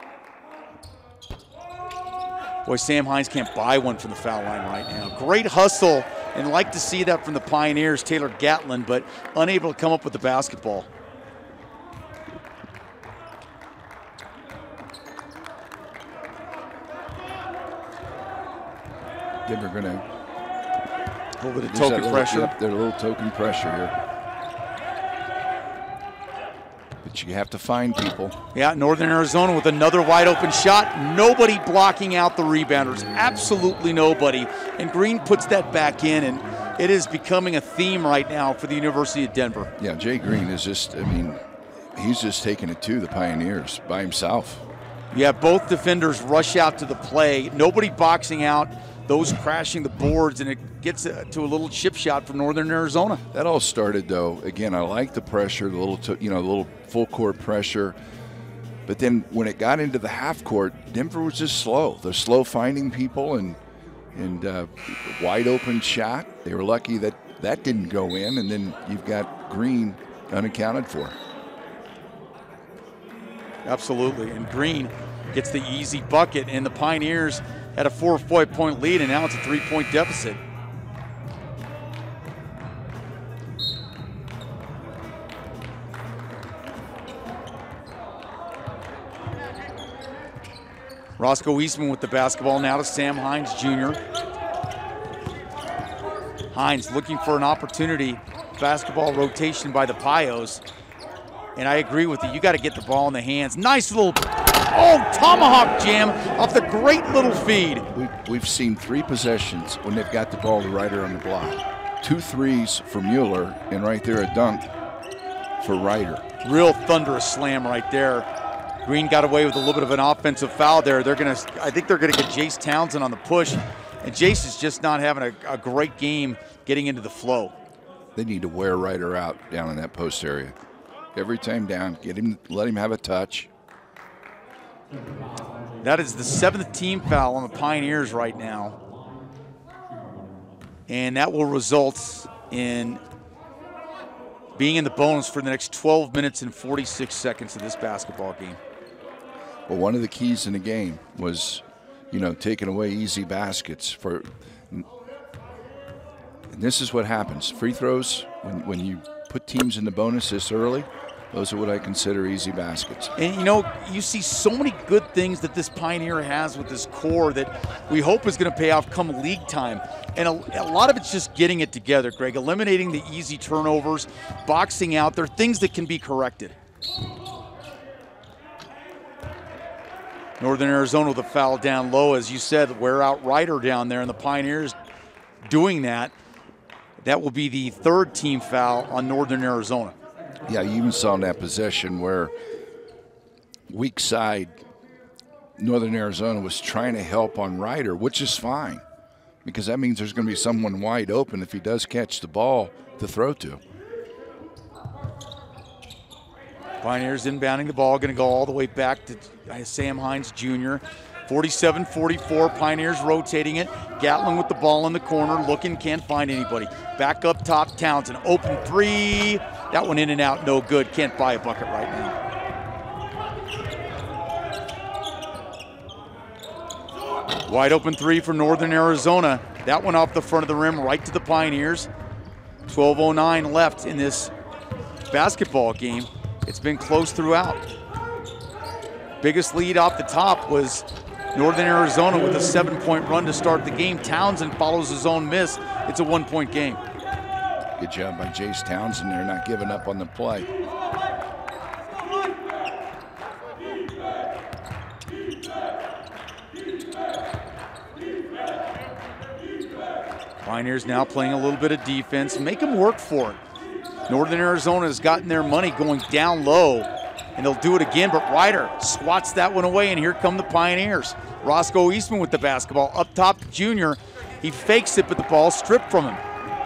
Boy, Sam Hines can't buy one from the foul line right now. Great hustle, and like to see that from the Pioneers, Taylor Gatlin, but unable to come up with the basketball. Denver going to a little bit of token pressure. Yep, they're a little token pressure here. But you have to find people. Yeah, Northern Arizona with another wide open shot. Nobody blocking out the rebounders. Absolutely nobody. And Green puts that back in, and it is becoming a theme right now for the University of Denver. Yeah, Jay Green is just, I mean, he's just taking it to the Pioneers by himself. Yeah, both defenders rush out to the play. Nobody boxing out. Those crashing the boards, and it gets to a little chip shot from Northern Arizona. That all started, though. Again, I like the pressure, the little full court pressure. But then when it got into the half court, Denver was just slow. They're slow finding people, and wide open shot. They were lucky that that didn't go in, and then you've got Green unaccounted for. Absolutely, and Green gets the easy bucket, and the Pioneers had a 4-point lead, and now it's a 3-point deficit. Roscoe Eastman with the basketball now to Sam Hines Jr. Hines looking for an opportunity. Basketball rotation by the Pios. And I agree with you. You got to get the ball in the hands. Nice little, tomahawk jam off the great little feed. We've seen 3 possessions when they've got the ball to Ryder on the block. 2 threes for Mueller, and right there a dunk for Ryder. Real thunderous slam right there. Green got away with a little bit of an offensive foul there. I think they're gonna get Jace Townsend on the push, and Jace is just not having a great game getting into the flow. They need to wear Ryder out down in that post area. Every time down, let him have a touch. That is the 7th team foul on the Pioneers right now. And that will result in being in the bonus for the next 12 minutes and 46 seconds of this basketball game. Well, one of the keys in the game was, taking away easy baskets. And this is what happens. Free throws, when you put teams in the bonus this early, those are what I consider easy baskets. And, you see so many good things that this Pioneer has with this core that we hope is going to pay off come league time. And a lot of it's just getting it together, Greg, eliminating the easy turnovers, boxing out. There are things that can be corrected. Northern Arizona with a foul down low, as you said, wear out Ryder down there, and the Pioneers doing that. That will be the third team foul on Northern Arizona. Yeah, you even saw in that possession where weak side Northern Arizona was trying to help on Ryder, which is fine because that means there's going to be someone wide open if he does catch the ball to throw to. Pioneers inbounding the ball, going to go all the way back to Sam Hines Jr. 47-44, Pioneers rotating it. Gatlin with the ball in the corner, looking, can't find anybody. Back up top, Townsend, open three. That one in and out, no good. Can't buy a bucket right now. Wide open three for Northern Arizona. That one off the front of the rim, right to the Pioneers. 12:09 left in this basketball game. It's been close throughout. Biggest lead off the top was Northern Arizona with a 7-point run to start the game. Townsend follows his own miss. It's a 1-point game. Good job by Jace Townsend there, not giving up on the play. Pioneers now playing a little bit of defense. Make them work for it. Northern Arizona has gotten their money going down low, and they'll do it again, but Ryder swats that one away, and here come the Pioneers. Roscoe Eastman with the basketball. Up top, Junior. He fakes it, but the ball stripped from him.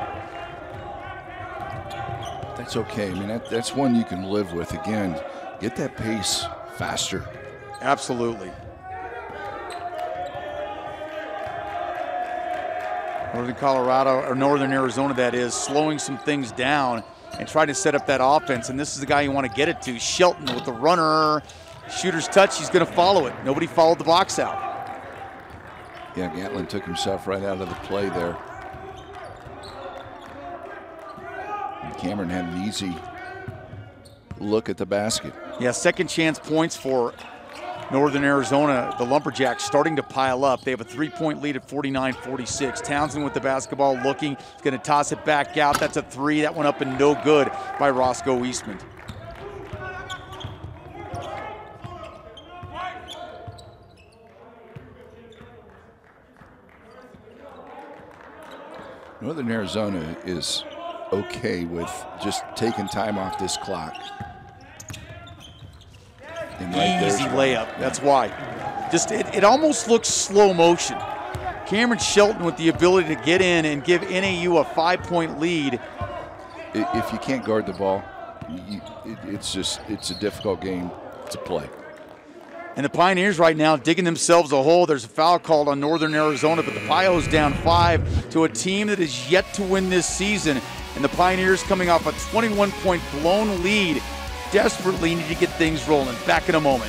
That's okay. I mean, that's one you can live with. Again, get that pace faster. Absolutely. Northern Colorado, or Northern Arizona that is, slowing some things down and trying to set up that offense, and this is the guy you want to get it to. Shelton with the runner. Shooter's touch, he's going to follow it. Nobody followed the box out. Yeah, Gatlin took himself right out of the play there. And Cameron had an easy look at the basket. Yeah, second chance points for Northern Arizona. The Lumberjacks starting to pile up. They have a 3-point lead at 49-46. Townsend with the basketball looking. He's going to toss it back out. That's a three. That went up and no good by Roscoe Eastman. Northern Arizona is okay with just taking time off this clock. And right Easy layup, that's why. Just it almost looks slow motion. Cameron Shelton with the ability to get in and give NAU a 5-point lead. If you can't guard the ball, it's a difficult game to play. And the Pioneers right now digging themselves a hole. There's a foul called on Northern Arizona, but the Pios down 5 to a team that is yet to win this season. And the Pioneers coming off a 21-point blown lead, desperately need to get things rolling. Back in a moment.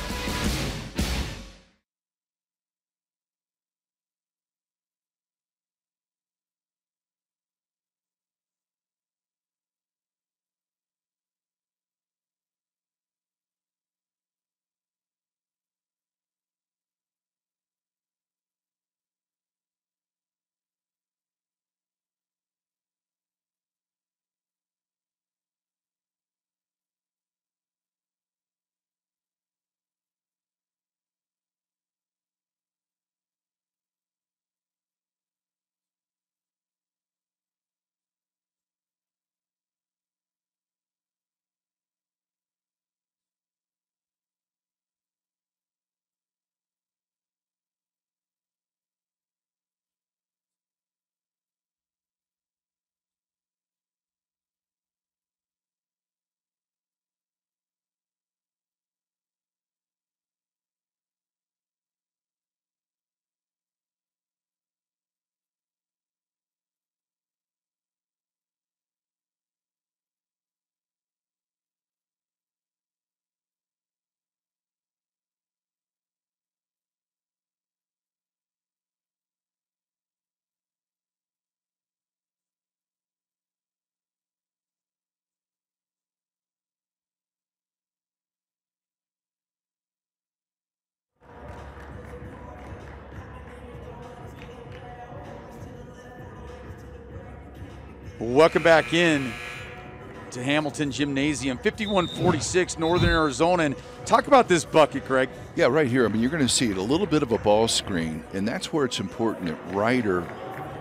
Welcome back in to Hamilton Gymnasium. 51-46 Northern Arizona. And talk about this bucket, Greg. Yeah, right here. I mean, you're going to see it, a little bit of a ball screen, and that's where it's important that Ryder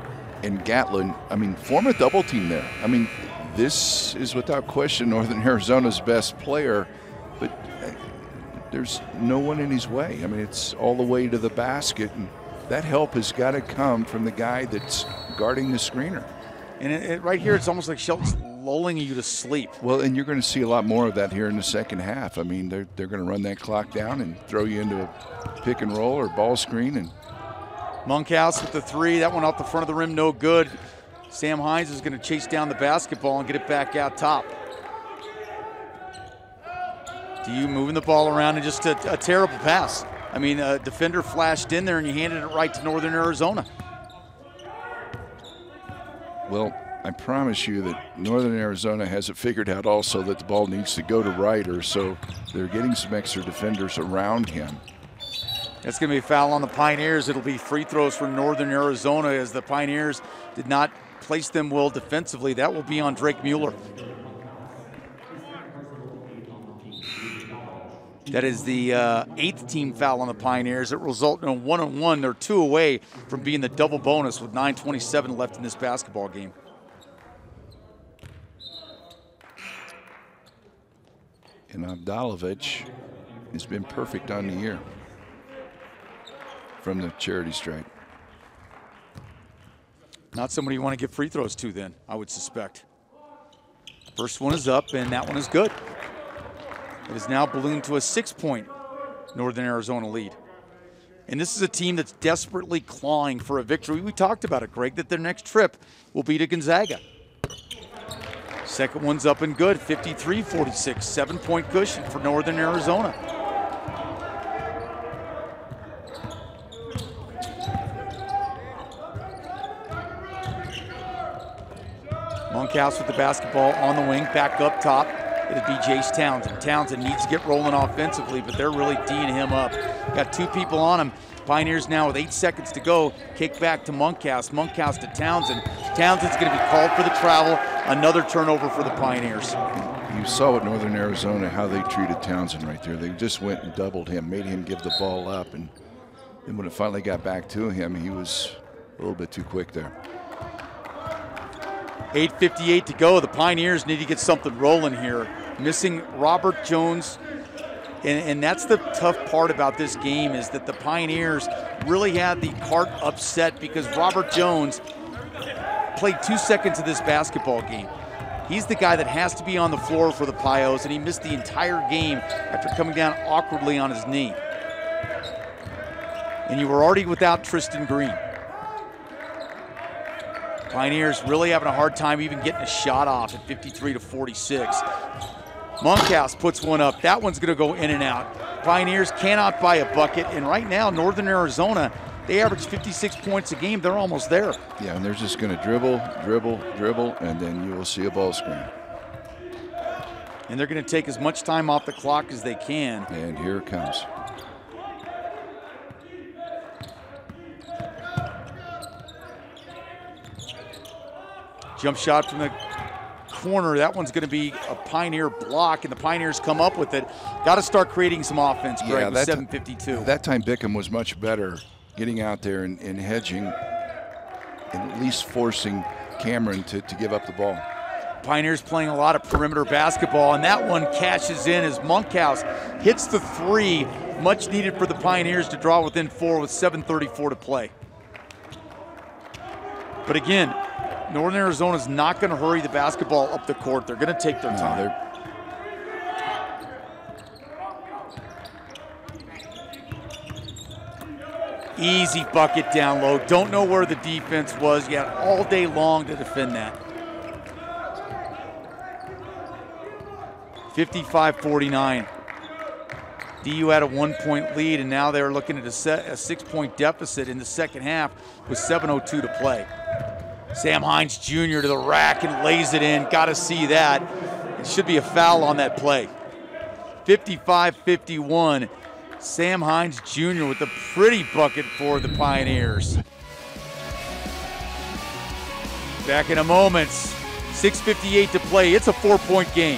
and Gatlin, I mean, form a double team there. I mean, this is without question Northern Arizona's best player, but there's no one in his way. I mean, it's all the way to the basket, and that help has got to come from the guy that's guarding the screener. And right here, it's almost like Shelton's lulling you to sleep. Well, and you're going to see a lot more of that here in the second half. I mean, they're going to run that clock down and throw you into a pick and roll or ball screen. And Monkhouse with the three. That one off the front of the rim, no good. Sam Hines is going to chase down the basketball and get it back out top. DU moving the ball around and just a terrible pass. I mean, a defender flashed in there and you handed it right to Northern Arizona. Well, I promise you that Northern Arizona has it figured out also that the ball needs to go to Ryder, so they're getting some extra defenders around him. That's going to be a foul on the Pioneers. It'll be free throws for Northern Arizona as the Pioneers did not place them well defensively. That will be on Drake Mueller. That is the 8th team foul on the Pioneers. It resulted in a 1-on-1. They're 2 away from being the double bonus with 9:27 left in this basketball game. And Avdalovich has been perfect on the year from the charity stripe. Not somebody you want to give free throws to then, I would suspect. First one is up, and that one is good. It is now ballooned to a 6-point Northern Arizona lead. And this is a team that's desperately clawing for a victory. We talked about it, Greg, that their next trip will be to Gonzaga. Second one's up and good, 53-46, 7-point cushion for Northern Arizona. Monkhouse with the basketball on the wing, back up top. It'll be Jace Townsend. Townsend needs to get rolling offensively, but they're really D'ing him up. Got 2 people on him. Pioneers now with 8 seconds to go. Kick back to Monkhouse. Monkhouse to Townsend. Townsend's going to be called for the travel. Another turnover for the Pioneers. You saw at Northern Arizona how they treated Townsend right there. They just went and doubled him, made him give the ball up, and then when it finally got back to him, he was a little bit too quick there. 8:58 to go. The Pioneers need to get something rolling here. Missing Robert Jones. And that's the tough part about this game is that the Pioneers really had the cart upset because Robert Jones played 2 seconds of this basketball game. He's the guy that has to be on the floor for the Pios, and he missed the entire game after coming down awkwardly on his knee. And you were already without Tristan Green. Pioneers really having a hard time even getting a shot off at 53-46. Monkhouse puts one up. That one's going to go in and out. Pioneers cannot buy a bucket, and right now, Northern Arizona, they average 56 points a game. They're almost there. Yeah, and they're just going to dribble, dribble, dribble, and then you will see a ball screen. And they're going to take as much time off the clock as they can. And here it comes. Jump shot from the corner. That one's going to be a Pioneer block, and the Pioneers come up with it. Got to start creating some offense, Greg, with 7:52. That time Bickham was much better getting out there and hedging and at least forcing Cameron to give up the ball. Pioneers playing a lot of perimeter basketball, and that one cashes in as Monkhouse hits the 3, much needed for the Pioneers to draw within 4 with 7:34 to play. But again, Northern Arizona's not going to hurry the basketball up the court. They're going to take their time. Easy bucket down low. Don't know where the defense was. You had all day long to defend that. 55-49. DU had a 1-point lead, and now they're looking at a 6-point deficit in the second half with 7:02 to play. Sam Hines Jr. to the rack and lays it in. Got to see that. It should be a foul on that play. 55-51. Sam Hines Jr. with a pretty bucket for the Pioneers. Back in a moment. 6:58 to play. It's a 4-point game.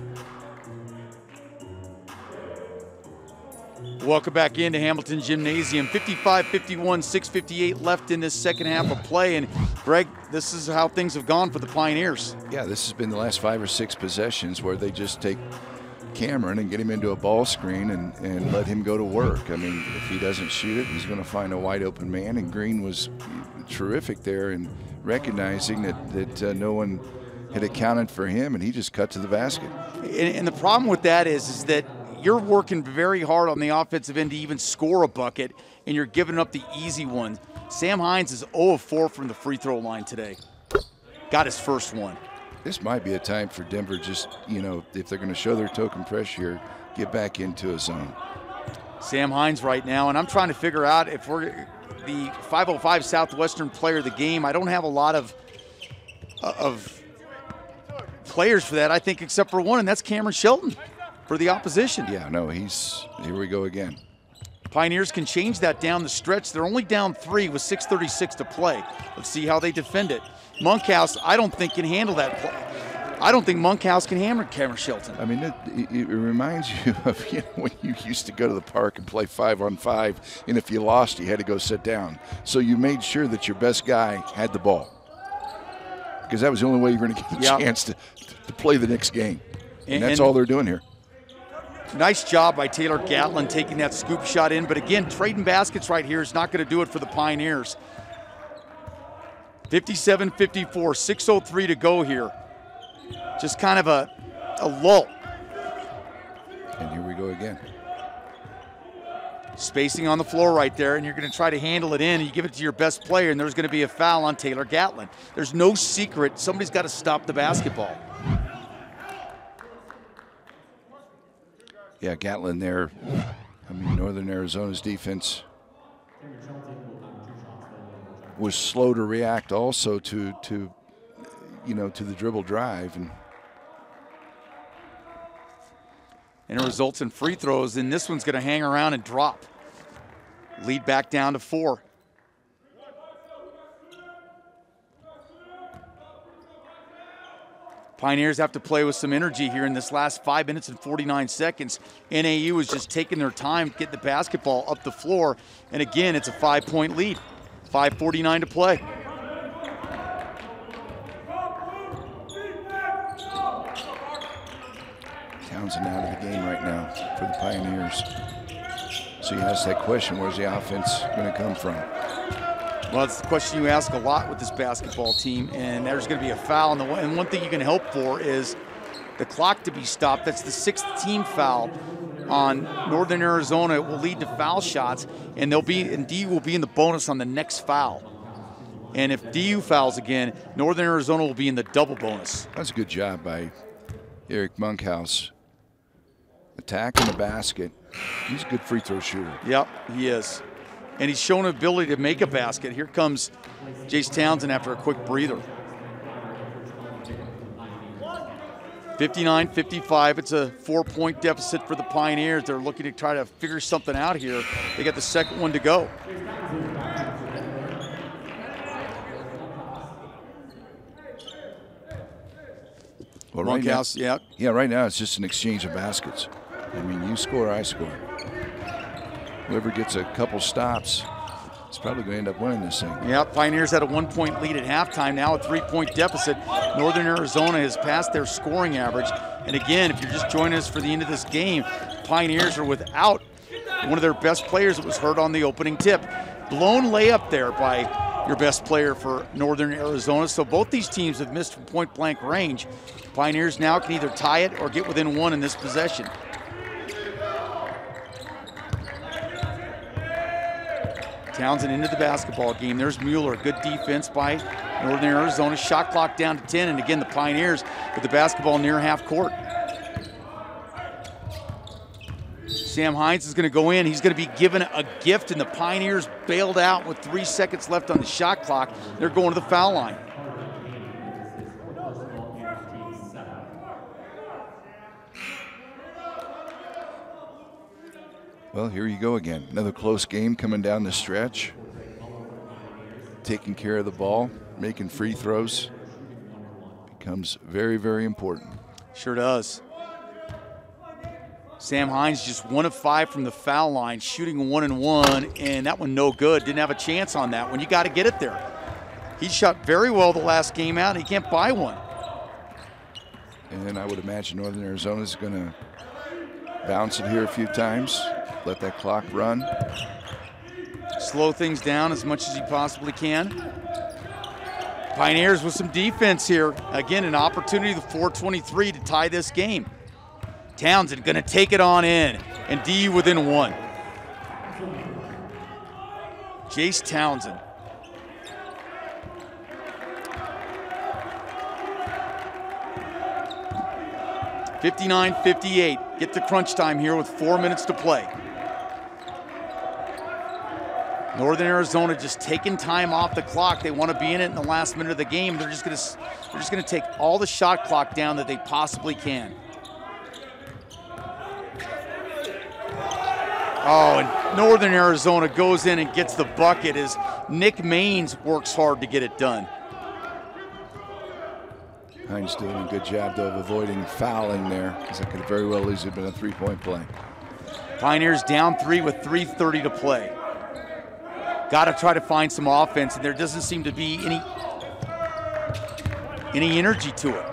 Welcome back into Hamilton Gymnasium. 55-51, 6:58 left in this second half of play. And Greg, this is how things have gone for the Pioneers. Yeah, this has been the last 5 or 6 possessions where they just take Cameron and get him into a ball screen and let him go to work. I mean, if he doesn't shoot it, he's going to find a wide open man. And Green was terrific there in recognizing that no one had accounted for him, and he just cut to the basket. And the problem with that is that you're working very hard on the offensive end to even score a bucket, and you're giving up the easy one. Sam Hines is 0 of 4 from the free throw line today. Got his first one. This might be a time for Denver just, if they're going to show their token pressure here, get back into a zone. Sam Hines right now, and I'm trying to figure out if we're the 505 Southwestern player of the game. I don't have a lot of players for that, I think, except for one, and that's Cameron Shelton for the opposition. Yeah, no, here we go again. Pioneers can change that down the stretch. They're only down 3 with 6:36 to play. Let's see how they defend it. Monkhouse, I don't think, can handle that play. I don't think Monkhouse can hammer Cameron Shelton. I mean, it reminds you of when you used to go to the park and play 5-on-5, and if you lost, you had to go sit down. So you made sure that your best guy had the ball, because that was the only way you were going to get a chance to play the next game. And that's all they're doing here. Nice job by Taylor Gatlin taking that scoop shot in. But again, trading baskets right here is not going to do it for the Pioneers. 57-54, 6:03 to go here. Just kind of a lull. And here we go again. Spacing on the floor right there, and you're going to try to handle it in, and you give it to your best player, and there's going to be a foul on Taylor Gatlin. There's no secret. Somebody's got to stop the basketball. Yeah, Gatlin there. I mean, Northern Arizona's defense was slow to react also to the dribble drive. And it results in free throws, and this one's going to hang around and drop. Lead back down to 4. Pioneers have to play with some energy here in this last 5 minutes and 49 seconds. NAU is just taking their time to get the basketball up the floor. And again, it's a 5-point lead. 5:49 to play. Townsend out of the game right now for the Pioneers. So you ask that question, where's the offense going to come from? Well, it's the question you ask a lot with this basketball team, and there's going to be a foul. And one thing you can hope for is the clock to be stopped. That's the 6th team foul on Northern Arizona. It will lead to foul shots, and DU will be in the bonus on the next foul. And if DU fouls again, Northern Arizona will be in the double bonus. That's a good job by Eric Monkhouse. Attacking the basket. He's a good free throw shooter. Yep, he is. And he's shown an ability to make a basket. Here comes Jace Townsend after a quick breather. 59-55, it's a 4-point deficit for the Pioneers. They're looking to try to figure something out here. They got the second one to go. Well, Monkhouse, right right now it's just an exchange of baskets. I mean, you score, I score. Whoever gets a couple stops is probably going to end up winning this thing. Yeah, Pioneers had a 1-point lead at halftime, now a 3-point deficit. Northern Arizona has passed their scoring average. And again, if you're just joining us for the end of this game, Pioneers are without one of their best players that was hurt on the opening tip. Blown layup there by your best player for Northern Arizona. So both these teams have missed from point-blank range. Pioneers now can either tie it or get within 1 in this possession. Townsend into the basketball game. There's Mueller. Good defense by Northern Arizona. Shot clock down to 10. And again, the Pioneers with the basketball near half court. Sam Hines is going to go in. He's going to be given a gift, and the Pioneers bailed out with 3 seconds left on the shot clock. They're going to the foul line. Well, here you go again. Another close game coming down the stretch. Taking care of the ball, making free throws becomes very, very important. Sure does. Sam Hines just 1 of 5 from the foul line, shooting 1 and 1, and that one no good. Didn't have a chance on that one. You got to get it there. He shot very well the last game out. He can't buy one. And then I would imagine Northern Arizona is going to bounce it here a few times, let that clock run. Slow things down as much as he possibly can. Pioneers with some defense here. Again, an opportunity, the 4:23 to tie this game. Townsend going to take it on in, and DU within 1. Jace Townsend. (59-58). Get to crunch time here with 4 minutes to play. Northern Arizona just taking time off the clock. They want to be in it in the last minute of the game. They're just going to take all the shot clock down that they possibly can. Oh, and Northern Arizona goes in and gets the bucket as Nick Maines works hard to get it done. Hines doing a good job, though, of avoiding fouling there, because it could have very well easily been a three-point play. Pioneers down 3 with 3:30 to play. Got to try to find some offense, and there doesn't seem to be any energy to it.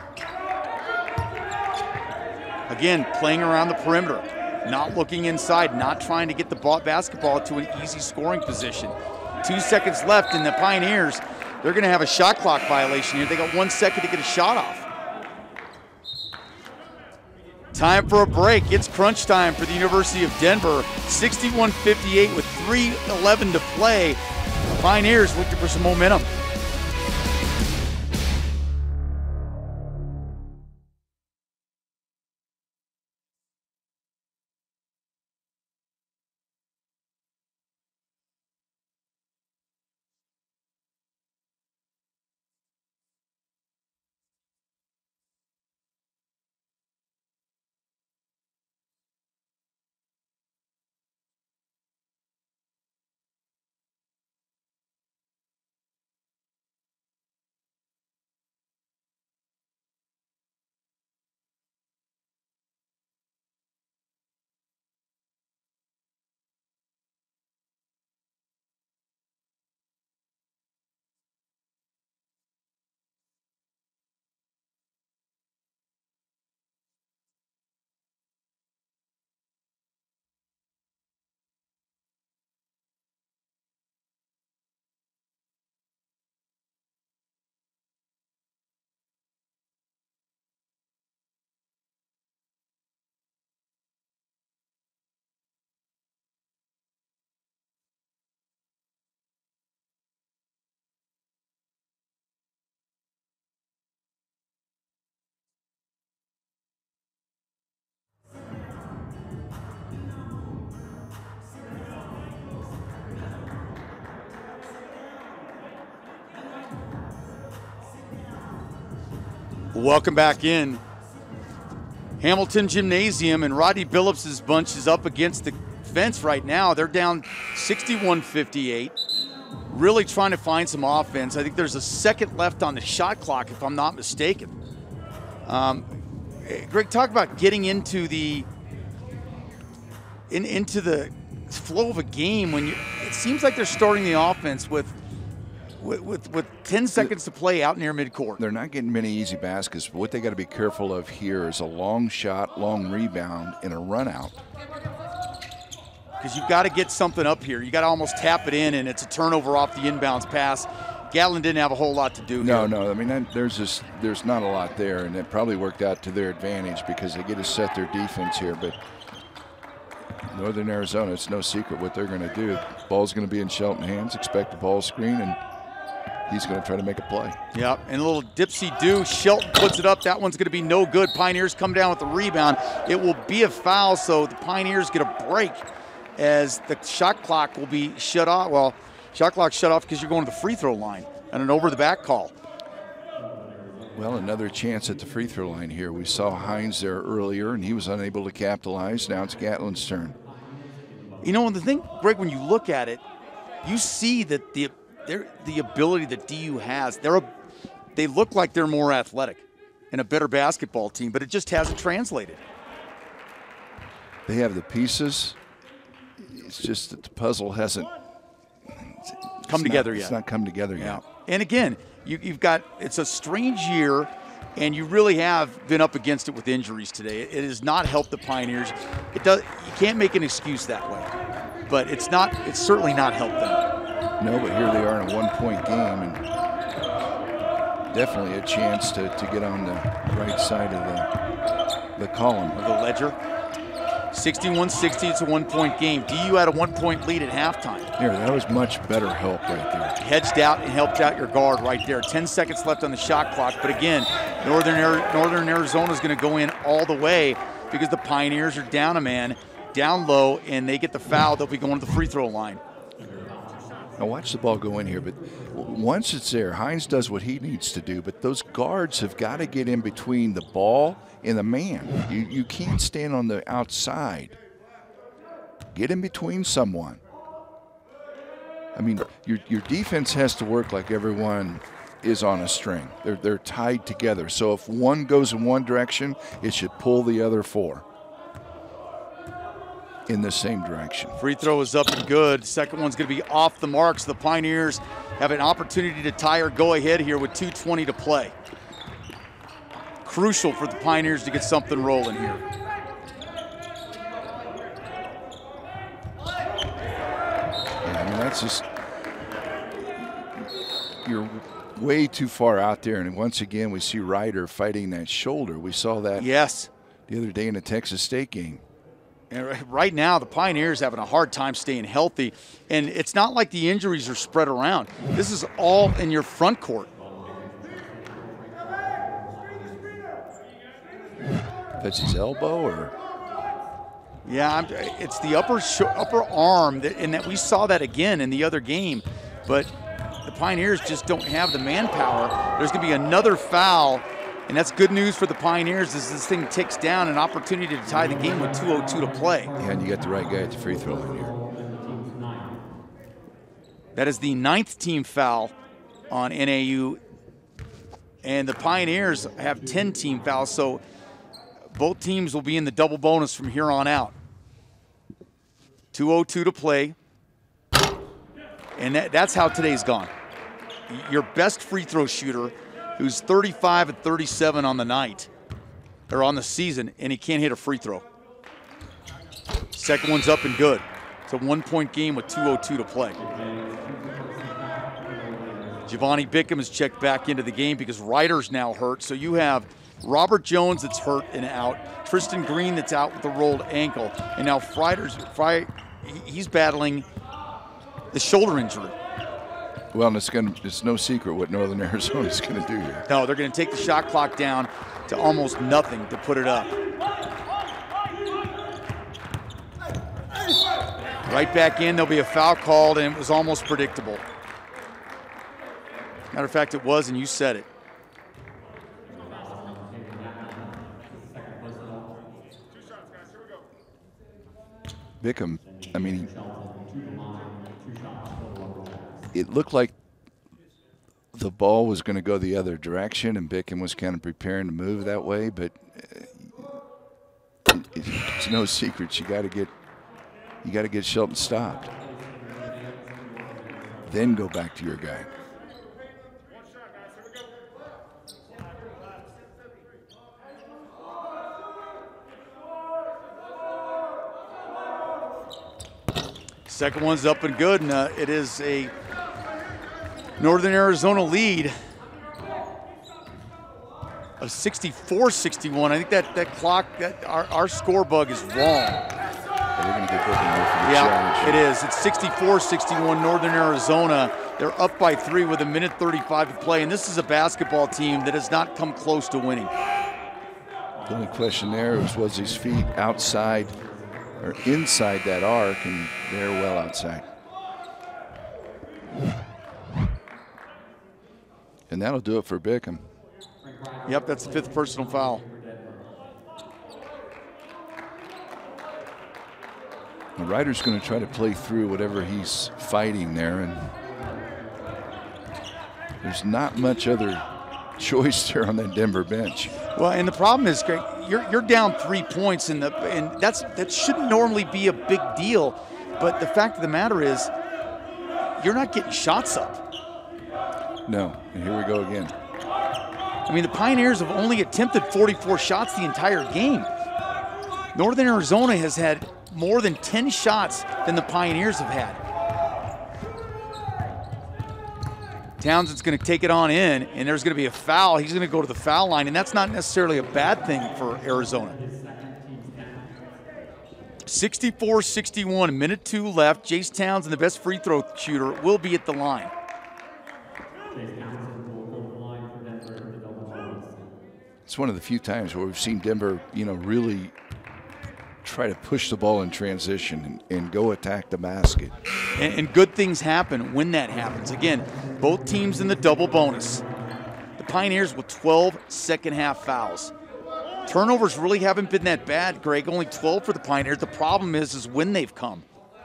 Again, playing around the perimeter, not looking inside, not trying to get the basketball to an easy scoring position. 2 seconds left, and the Pioneers, they're going to have a shot clock violation here. They got 1 second to get a shot off. Time for a break. It's crunch time for the University of Denver. 61-58 with 3:11 to play. Pioneers looking for some momentum. Welcome back in. Hamilton Gymnasium, and Rodney Billups' bunch is up against the fence right now. They're down 61-58, really trying to find some offense. I think there's a second left on the shot clock, if I'm not mistaken. Greg, talk about getting into the flow of a game when it seems like they're starting the offense with 10 seconds to play out near midcourt. They're not getting many easy baskets, but what they got to be careful of here is a long shot, long rebound, and a run out. Because you've got to get something up here. You got to almost tap it in, and it's a turnover off the inbounds pass. Gatlin didn't have a whole lot to do here. No. I mean, there's not a lot there, and it probably worked out to their advantage because they get to set their defense here. But Northern Arizona, it's no secret what they're going to do. The ball's going to be in Shelton hands. Expect the ball screen, and he's going to try to make a play. Yep, and a little dipsy-do. Shelton puts it up. That one's going to be no good. Pioneers come down with the rebound. It will be a foul, so the Pioneers get a break as the shot clock will be shut off. Well, shot clock shut off because you're going to the free throw line and an over-the-back call. Well, another chance at the free throw line here. We saw Hines there earlier, and he was unable to capitalize. Now it's Gatlin's turn. You know, and the thing, Greg, when you look at it, you see that the ability that DU has. They look like they're more athletic and a better basketball team, but it just hasn't translated. They have the pieces. It's just that the puzzle hasn't come together yet. It's not come together yet. And again, you've got, it's a strange year, and you really have been up against it with injuries today. It has not helped the Pioneers. You can't make an excuse that way, but it's certainly not helped them. No, but here they are in a 1-point game, and definitely a chance to get on the right side of the column. Of the ledger. 61-60, it's a 1-point game. DU had a 1-point lead at halftime. Here, that was much better help right there. Hedged out and helped out your guard right there. 10 seconds left on the shot clock, but again, Northern Arizona is going to go in all the way because the Pioneers are down a man, down low, and they get the foul. They'll be going to the free throw line. Now watch the ball go in here, but once it's there, Hines does what he needs to do, but those guards have got to get in between the ball and the man. You can't stand on the outside. Get in between someone. I mean, your defense has to work like everyone is on a string. They're tied together. So if one goes in one direction, it should pull the other four in the same direction. Free throw is up and good. Second one's going to be off the mark, so the Pioneers have an opportunity to tie or go ahead here with 2:20 to play. Crucial for the Pioneers to get something rolling here. Yeah, I mean, that's just, you're way too far out there, and once again we see Ryder fighting that shoulder. We saw that the other day in the Texas State game. And right now, the Pioneers having a hard time staying healthy, and it's not like the injuries are spread around. This is all in your front court. That's his elbow, or? Yeah, it's the upper arm, and that we saw that again in the other game, but the Pioneers just don't have the manpower. There's going to be another foul. And that's good news for the Pioneers as this thing ticks down, an opportunity to tie the game with 2:02 to play. Yeah, and you got the right guy at the free throw line here. That is the 9th team foul on NAU. And the Pioneers have 10 team fouls, so both teams will be in the double bonus from here on out. 2:02 to play. And that's how today's gone. Your best free throw shooter, who's 35 and 37 on the night, or on the season, and he can't hit a free throw. Second one's up and good. It's a 1-point game with 2:02 to play. Giovanni Bickham is checked back into the game because Ryder's now hurt. So you have Robert Jones that's hurt and out, Tristan Green that's out with a rolled ankle, and now he's battling the shoulder injury. Well, it's no secret what Northern Arizona is going to do here. No, they're going to take the shot clock down to almost nothing to put it up. Right back in, there'll be a foul called, and it was almost predictable. Matter of fact, it was, and you said it. Bickham, I mean, it looked like the ball was going to go the other direction, and Bickham was kind of preparing to move that way. But it's no secret you got to get Shelton stopped. Then go back to your guy. Second one's up and good, and it is a Northern Arizona lead of 64-61. I think that clock, our score bug is wrong. They're going to get Bickham here for the challenge. It is. It's 64-61 Northern Arizona. They're up by 3 with 1:35 to play, and this is a basketball team that has not come close to winning. The only question there was his feet outside or inside that arc, and they're well outside. And that'll do it for Bickham. Yep, that's the 5th personal foul. The Ryder's going to try to play through whatever he's fighting there, and there's not much other choice there on that Denver bench. Well, and the problem is, Greg, you're down 3 points, and that shouldn't normally be a big deal. But the fact of the matter is, you're not getting shots up. No, and here we go again. I mean, the Pioneers have only attempted 44 shots the entire game. Northern Arizona has had more than 10 shots than the Pioneers have had. Townsend's going to take it on in, and there's going to be a foul. He's going to go to the foul line, and that's not necessarily a bad thing for Arizona. 64-61, minute 2 left. Jace Townsend, the best free throw shooter, will be at the line. It's one of the few times where we've seen Denver, really try to push the ball in transition and go attack the basket. And good things happen when that happens. Again, both teams in the double bonus. The Pioneers with 12 second-half fouls. Turnovers really haven't been that bad, Greg. Only 12 for the Pioneers. The problem is when they've come.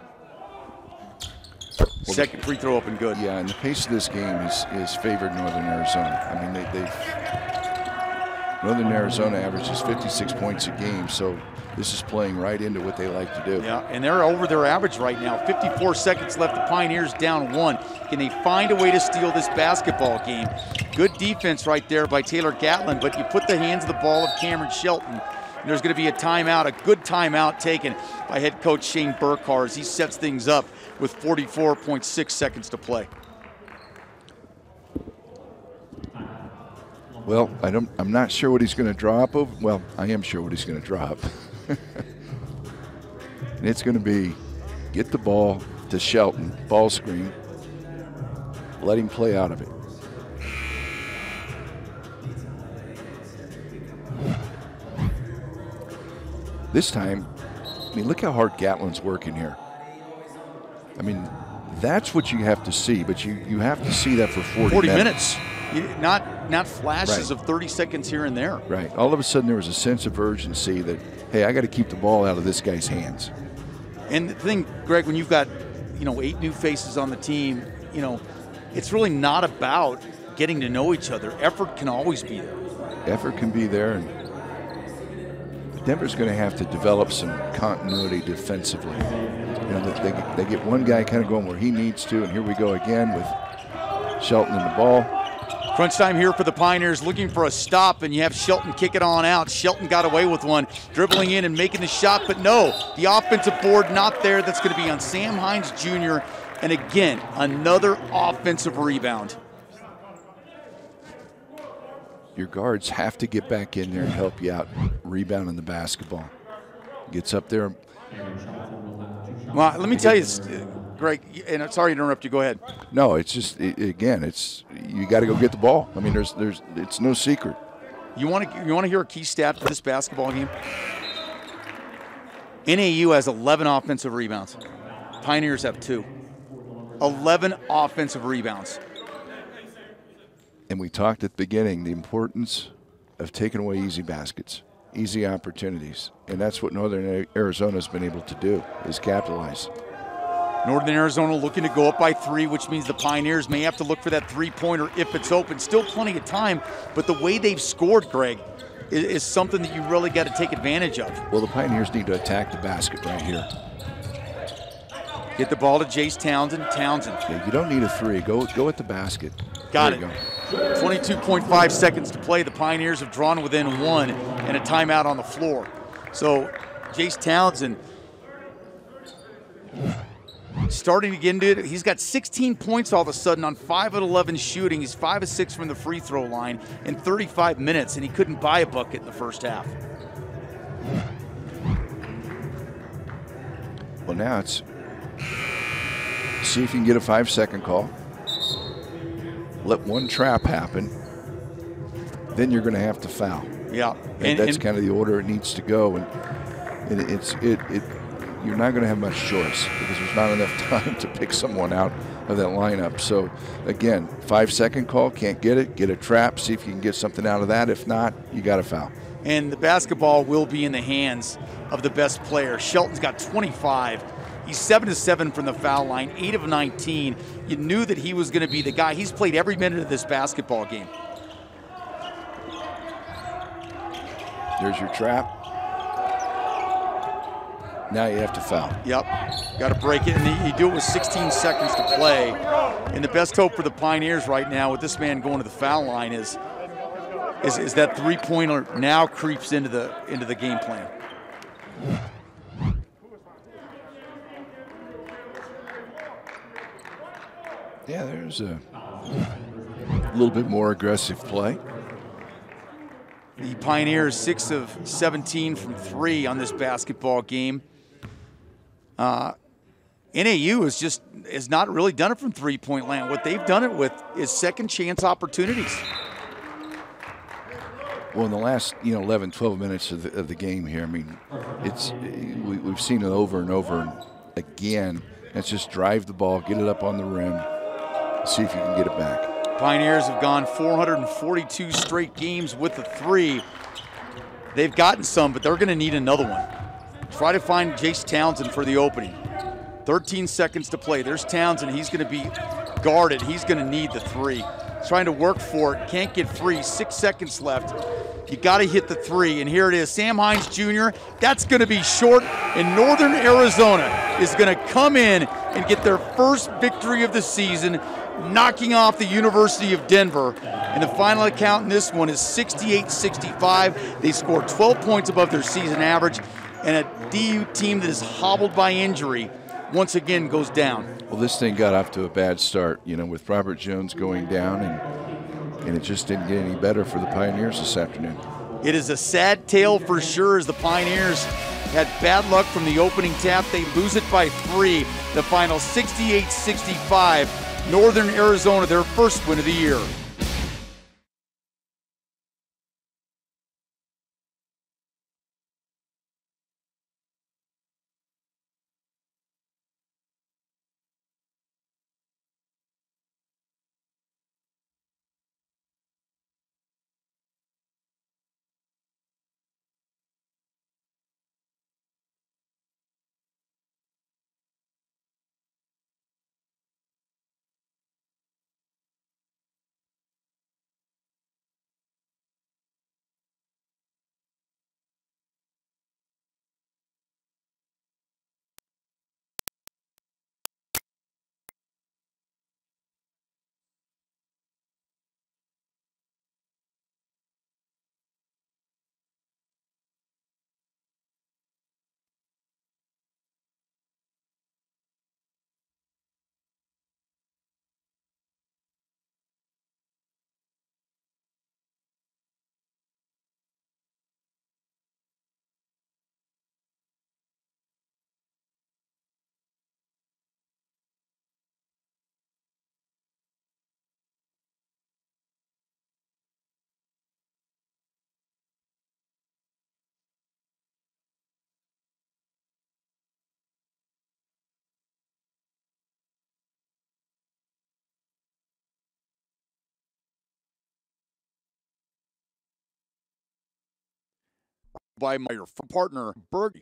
Second free throw up and good. Yeah, and the pace of this game is favored Northern Arizona. I mean, Northern Arizona averages 56 points a game, so this is playing right into what they like to do. Yeah, and they're over their average right now. 54 seconds left. The Pioneers down 1. Can they find a way to steal this basketball game? Good defense right there by Taylor Gatlin, but you put the hands of the ball of Cameron Shelton, and there's going to be a timeout, a good timeout taken by head coach Shane Burkhart as he sets things up with 44.6 seconds to play. Well, I'm not sure what he's going to draw up. Well, I am sure what he's going to draw up. And it's going to be get the ball to Shelton, ball screen, let him play out of it. This time, I mean, look how hard Gatlin's working here. I mean, that's what you have to see, but you have to see that for 40 minutes. Not flashes of 30 seconds here and there. Right. All of a sudden there was a sense of urgency that, hey, I got to keep the ball out of this guy's hands. And the thing, Greg, when you've got, 8 new faces on the team, it's really not about getting to know each other. Effort can always be there. Effort can be there, and Denver's going to have to develop some continuity defensively. They get one guy kind of going where he needs to, and here we go again with Shelton in the ball. Crunch time here for the Pioneers, looking for a stop, and you have Shelton kick it on out. Shelton got away with one, dribbling in and making the shot, but no, the offensive board not there. That's going to be on Sam Hines Jr., and again, another offensive rebound. Your guards have to get back in there and help you out rebounding the basketball. Gets up there. Well, let me tell you, Greg, and sorry to interrupt you. Go ahead. No, it's just it's you got to go get the ball. I mean, it's no secret. You want to hear a key stat for this basketball game? NAU has 11 offensive rebounds. Pioneers have 2. 11 offensive rebounds. And we talked at the beginning the importance of taking away easy baskets, easy opportunities, and that's what Northern Arizona has been able to do, is capitalize. Northern Arizona looking to go up by 3, which means the Pioneers may have to look for that three-pointer if it's open. Still plenty of time, but the way they've scored, Greg, is something that you really got to take advantage of. Well, the Pioneers need to attack the basket right here. Get the ball to Jace Townsend. Yeah, you don't need a 3. Go at the basket. Got it. 22.5 seconds to play. The Pioneers have drawn within 1 and a timeout on the floor. So Jace Townsend starting to get into it. He's got 16 points all of a sudden on 5 of 11 shooting. He's 5 of 6 from the free throw line in 35 minutes, and he couldn't buy a bucket in the first half. Well, now it's see if you can get a 5-second call. Let one trap happen. Then you're going to have to foul. Yeah, and that's kind of the order it needs to go. And you're not going to have much choice because there's not enough time to pick someone out of that lineup. So, again, 5-second call, can't get it, get a trap, see if you can get something out of that. If not, you got to foul. And the basketball will be in the hands of the best player. Shelton's got 25. He's 7 of 7 from the foul line, 8 of 19. You knew that he was going to be the guy. He's played every minute of this basketball game. There's your trap. Now you have to foul. Yep, got to break it, and you do it with 16 seconds to play. And the best hope for the Pioneers right now with this man going to the foul line is that three-pointer now creeps into the game plan. Yeah, there's a little bit more aggressive play. The Pioneers 6 of 17 from 3 on this basketball game. NAU has not really done it from three-point land. What they've done it with is second chance opportunities. Well, in the last 11, 12 minutes of the game here, I mean, we've seen it over and over again. Let's just drive the ball, get it up on the rim, see if you can get it back. Pioneers have gone 442 straight games with the three. They've gotten some, but they're going to need another one. Try to find Jace Townsend for the opening. 13 seconds to play. There's Townsend. He's going to be guarded. He's going to need the three. Trying to work for it. Can't get free. 6 seconds left. You got to hit the three, and here it is. Sam Hines Jr., that's going to be short, and Northern Arizona is going to come in and get their first victory of the season, knocking off the University of Denver. And the final count in this one is 68-65. They scored 12 points above their season average, and a DU team that is hobbled by injury once again goes down. Well, this thing got off to a bad start, with Robert Jones going down, and it just didn't get any better for the Pioneers this afternoon. It is a sad tale for sure, as the Pioneers had bad luck from the opening tap. They lose it by 3. The final 68-65. Northern Arizona, their first win of the year. By your partner, Berg.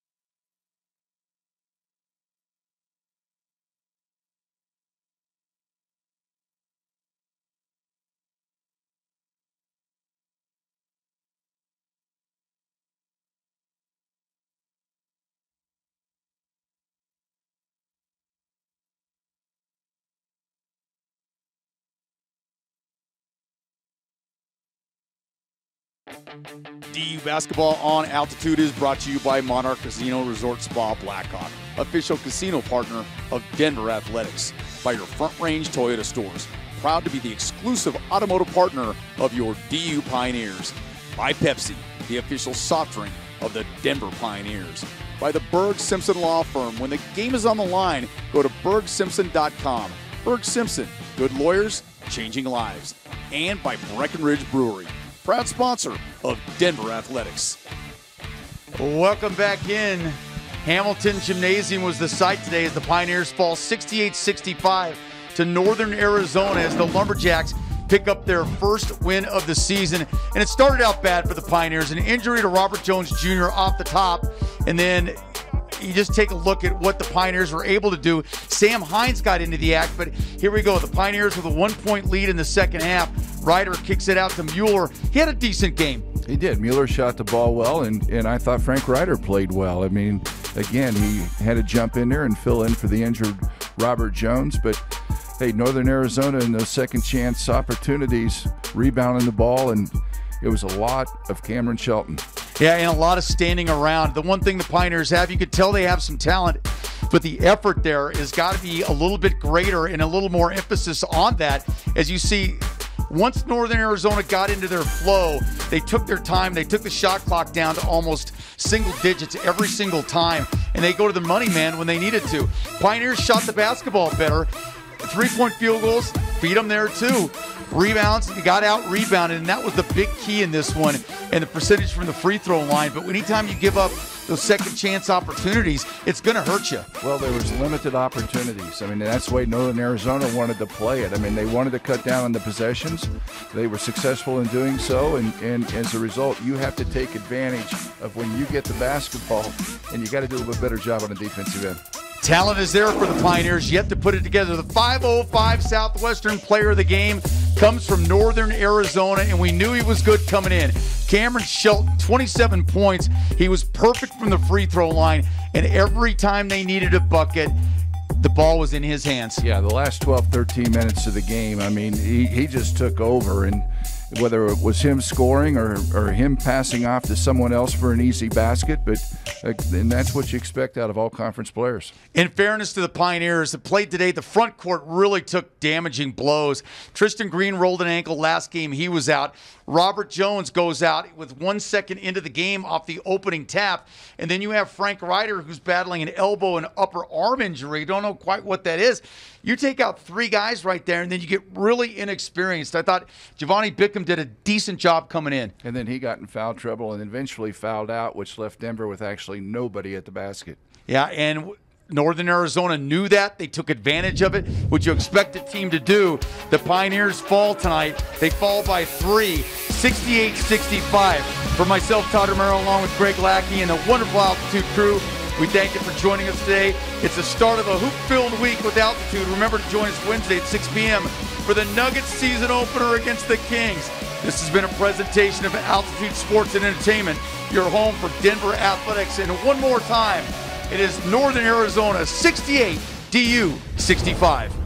DU basketball on altitude is brought to you by Monarch Casino Resort Spa Blackhawk, official casino partner of Denver Athletics. By your Front Range Toyota stores, proud to be the exclusive automotive partner of your DU Pioneers. By Pepsi, the official soft drink of the Denver Pioneers. By the Berg Simpson Law Firm. When the game is on the line, go to bergsimpson.com. Berg Simpson, good lawyers, changing lives. And by Breckenridge Brewery, proud sponsor of Denver Athletics. Welcome back in. Hamilton Gymnasium was the site today as the Pioneers fall 68-65 to Northern Arizona as the Lumberjacks pick up their first win of the season. And it started out bad for the Pioneers. An injury to Robert Jones Jr. off the top. And then you just take a look at what the Pioneers were able to do. Sam Hines got into the act, but here we go. The Pioneers with a 1-point lead in the second half. Ryder kicks it out to Mueller. He had a decent game. He did. Mueller shot the ball well, and I thought Frank Ryder played well. I mean, again, he had to jump in there and fill in for the injured Robert Jones. But, hey, Northern Arizona in those second chance opportunities, rebounding the ball, and it was a lot of Cameron Shelton. Yeah, and a lot of standing around. The one thing the Pioneers have, you could tell they have some talent, but the effort there has got to be a little bit greater and a little more emphasis on that. As you see, once Northern Arizona got into their flow, they took their time. They took the shot clock down to almost single digits every single time, and they go to the money man when they needed to. Pioneers shot the basketball better. 3-point field goals, beat them there too. Rebounds, they got out rebounded, and that was the big key in this one, and the percentage from the free throw line. But anytime you give up those second chance opportunities, it's going to hurt you. Well, there was limited opportunities. I mean, that's the way Northern Arizona wanted to play it. I mean, they wanted to cut down on the possessions. They were successful in doing so, and as a result, you have to take advantage of when you get the basketball, and you got to do a little bit better job on the defensive end. Talent is there for the Pioneers, yet to put it together. The 505 Southwestern Player of the Game comes from Northern Arizona, and we knew he was good coming in. Cameron Shelton, 27 points. He was perfect from the free throw line, and every time they needed a bucket, the ball was in his hands. Yeah, the last 12, 13 minutes of the game, I mean, he just took over, and whether it was him scoring or him passing off to someone else for an easy basket, but and that's what you expect out of all conference players. In fairness to the Pioneers that played today, the front court really took damaging blows. Tristan Green rolled an ankle last game. He was out. Robert Jones goes out with 1 second into the game off the opening tap. And then you have Frank Ryder, who's battling an elbow and upper arm injury. Don't know quite what that is. You take out three guys right there, and then you get really inexperienced. I thought Giovanni Bickham did a decent job coming in. And then he got in foul trouble and eventually fouled out, which left Denver with actually nobody at the basket. Yeah, and Northern Arizona knew that. They took advantage of it, which you expect a team to do. The Pioneers fall tonight. They fall by 3, 68-65. For myself, Todd Romero, along with Greg Lackey and the wonderful Altitude crew, we thank you for joining us today. It's the start of a hoop-filled week with Altitude. Remember to join us Wednesday at 6 p.m. for the Nuggets season opener against the Kings. This has been a presentation of Altitude Sports and Entertainment, your home for Denver Athletics. And one more time, it is Northern Arizona 68, DU 65.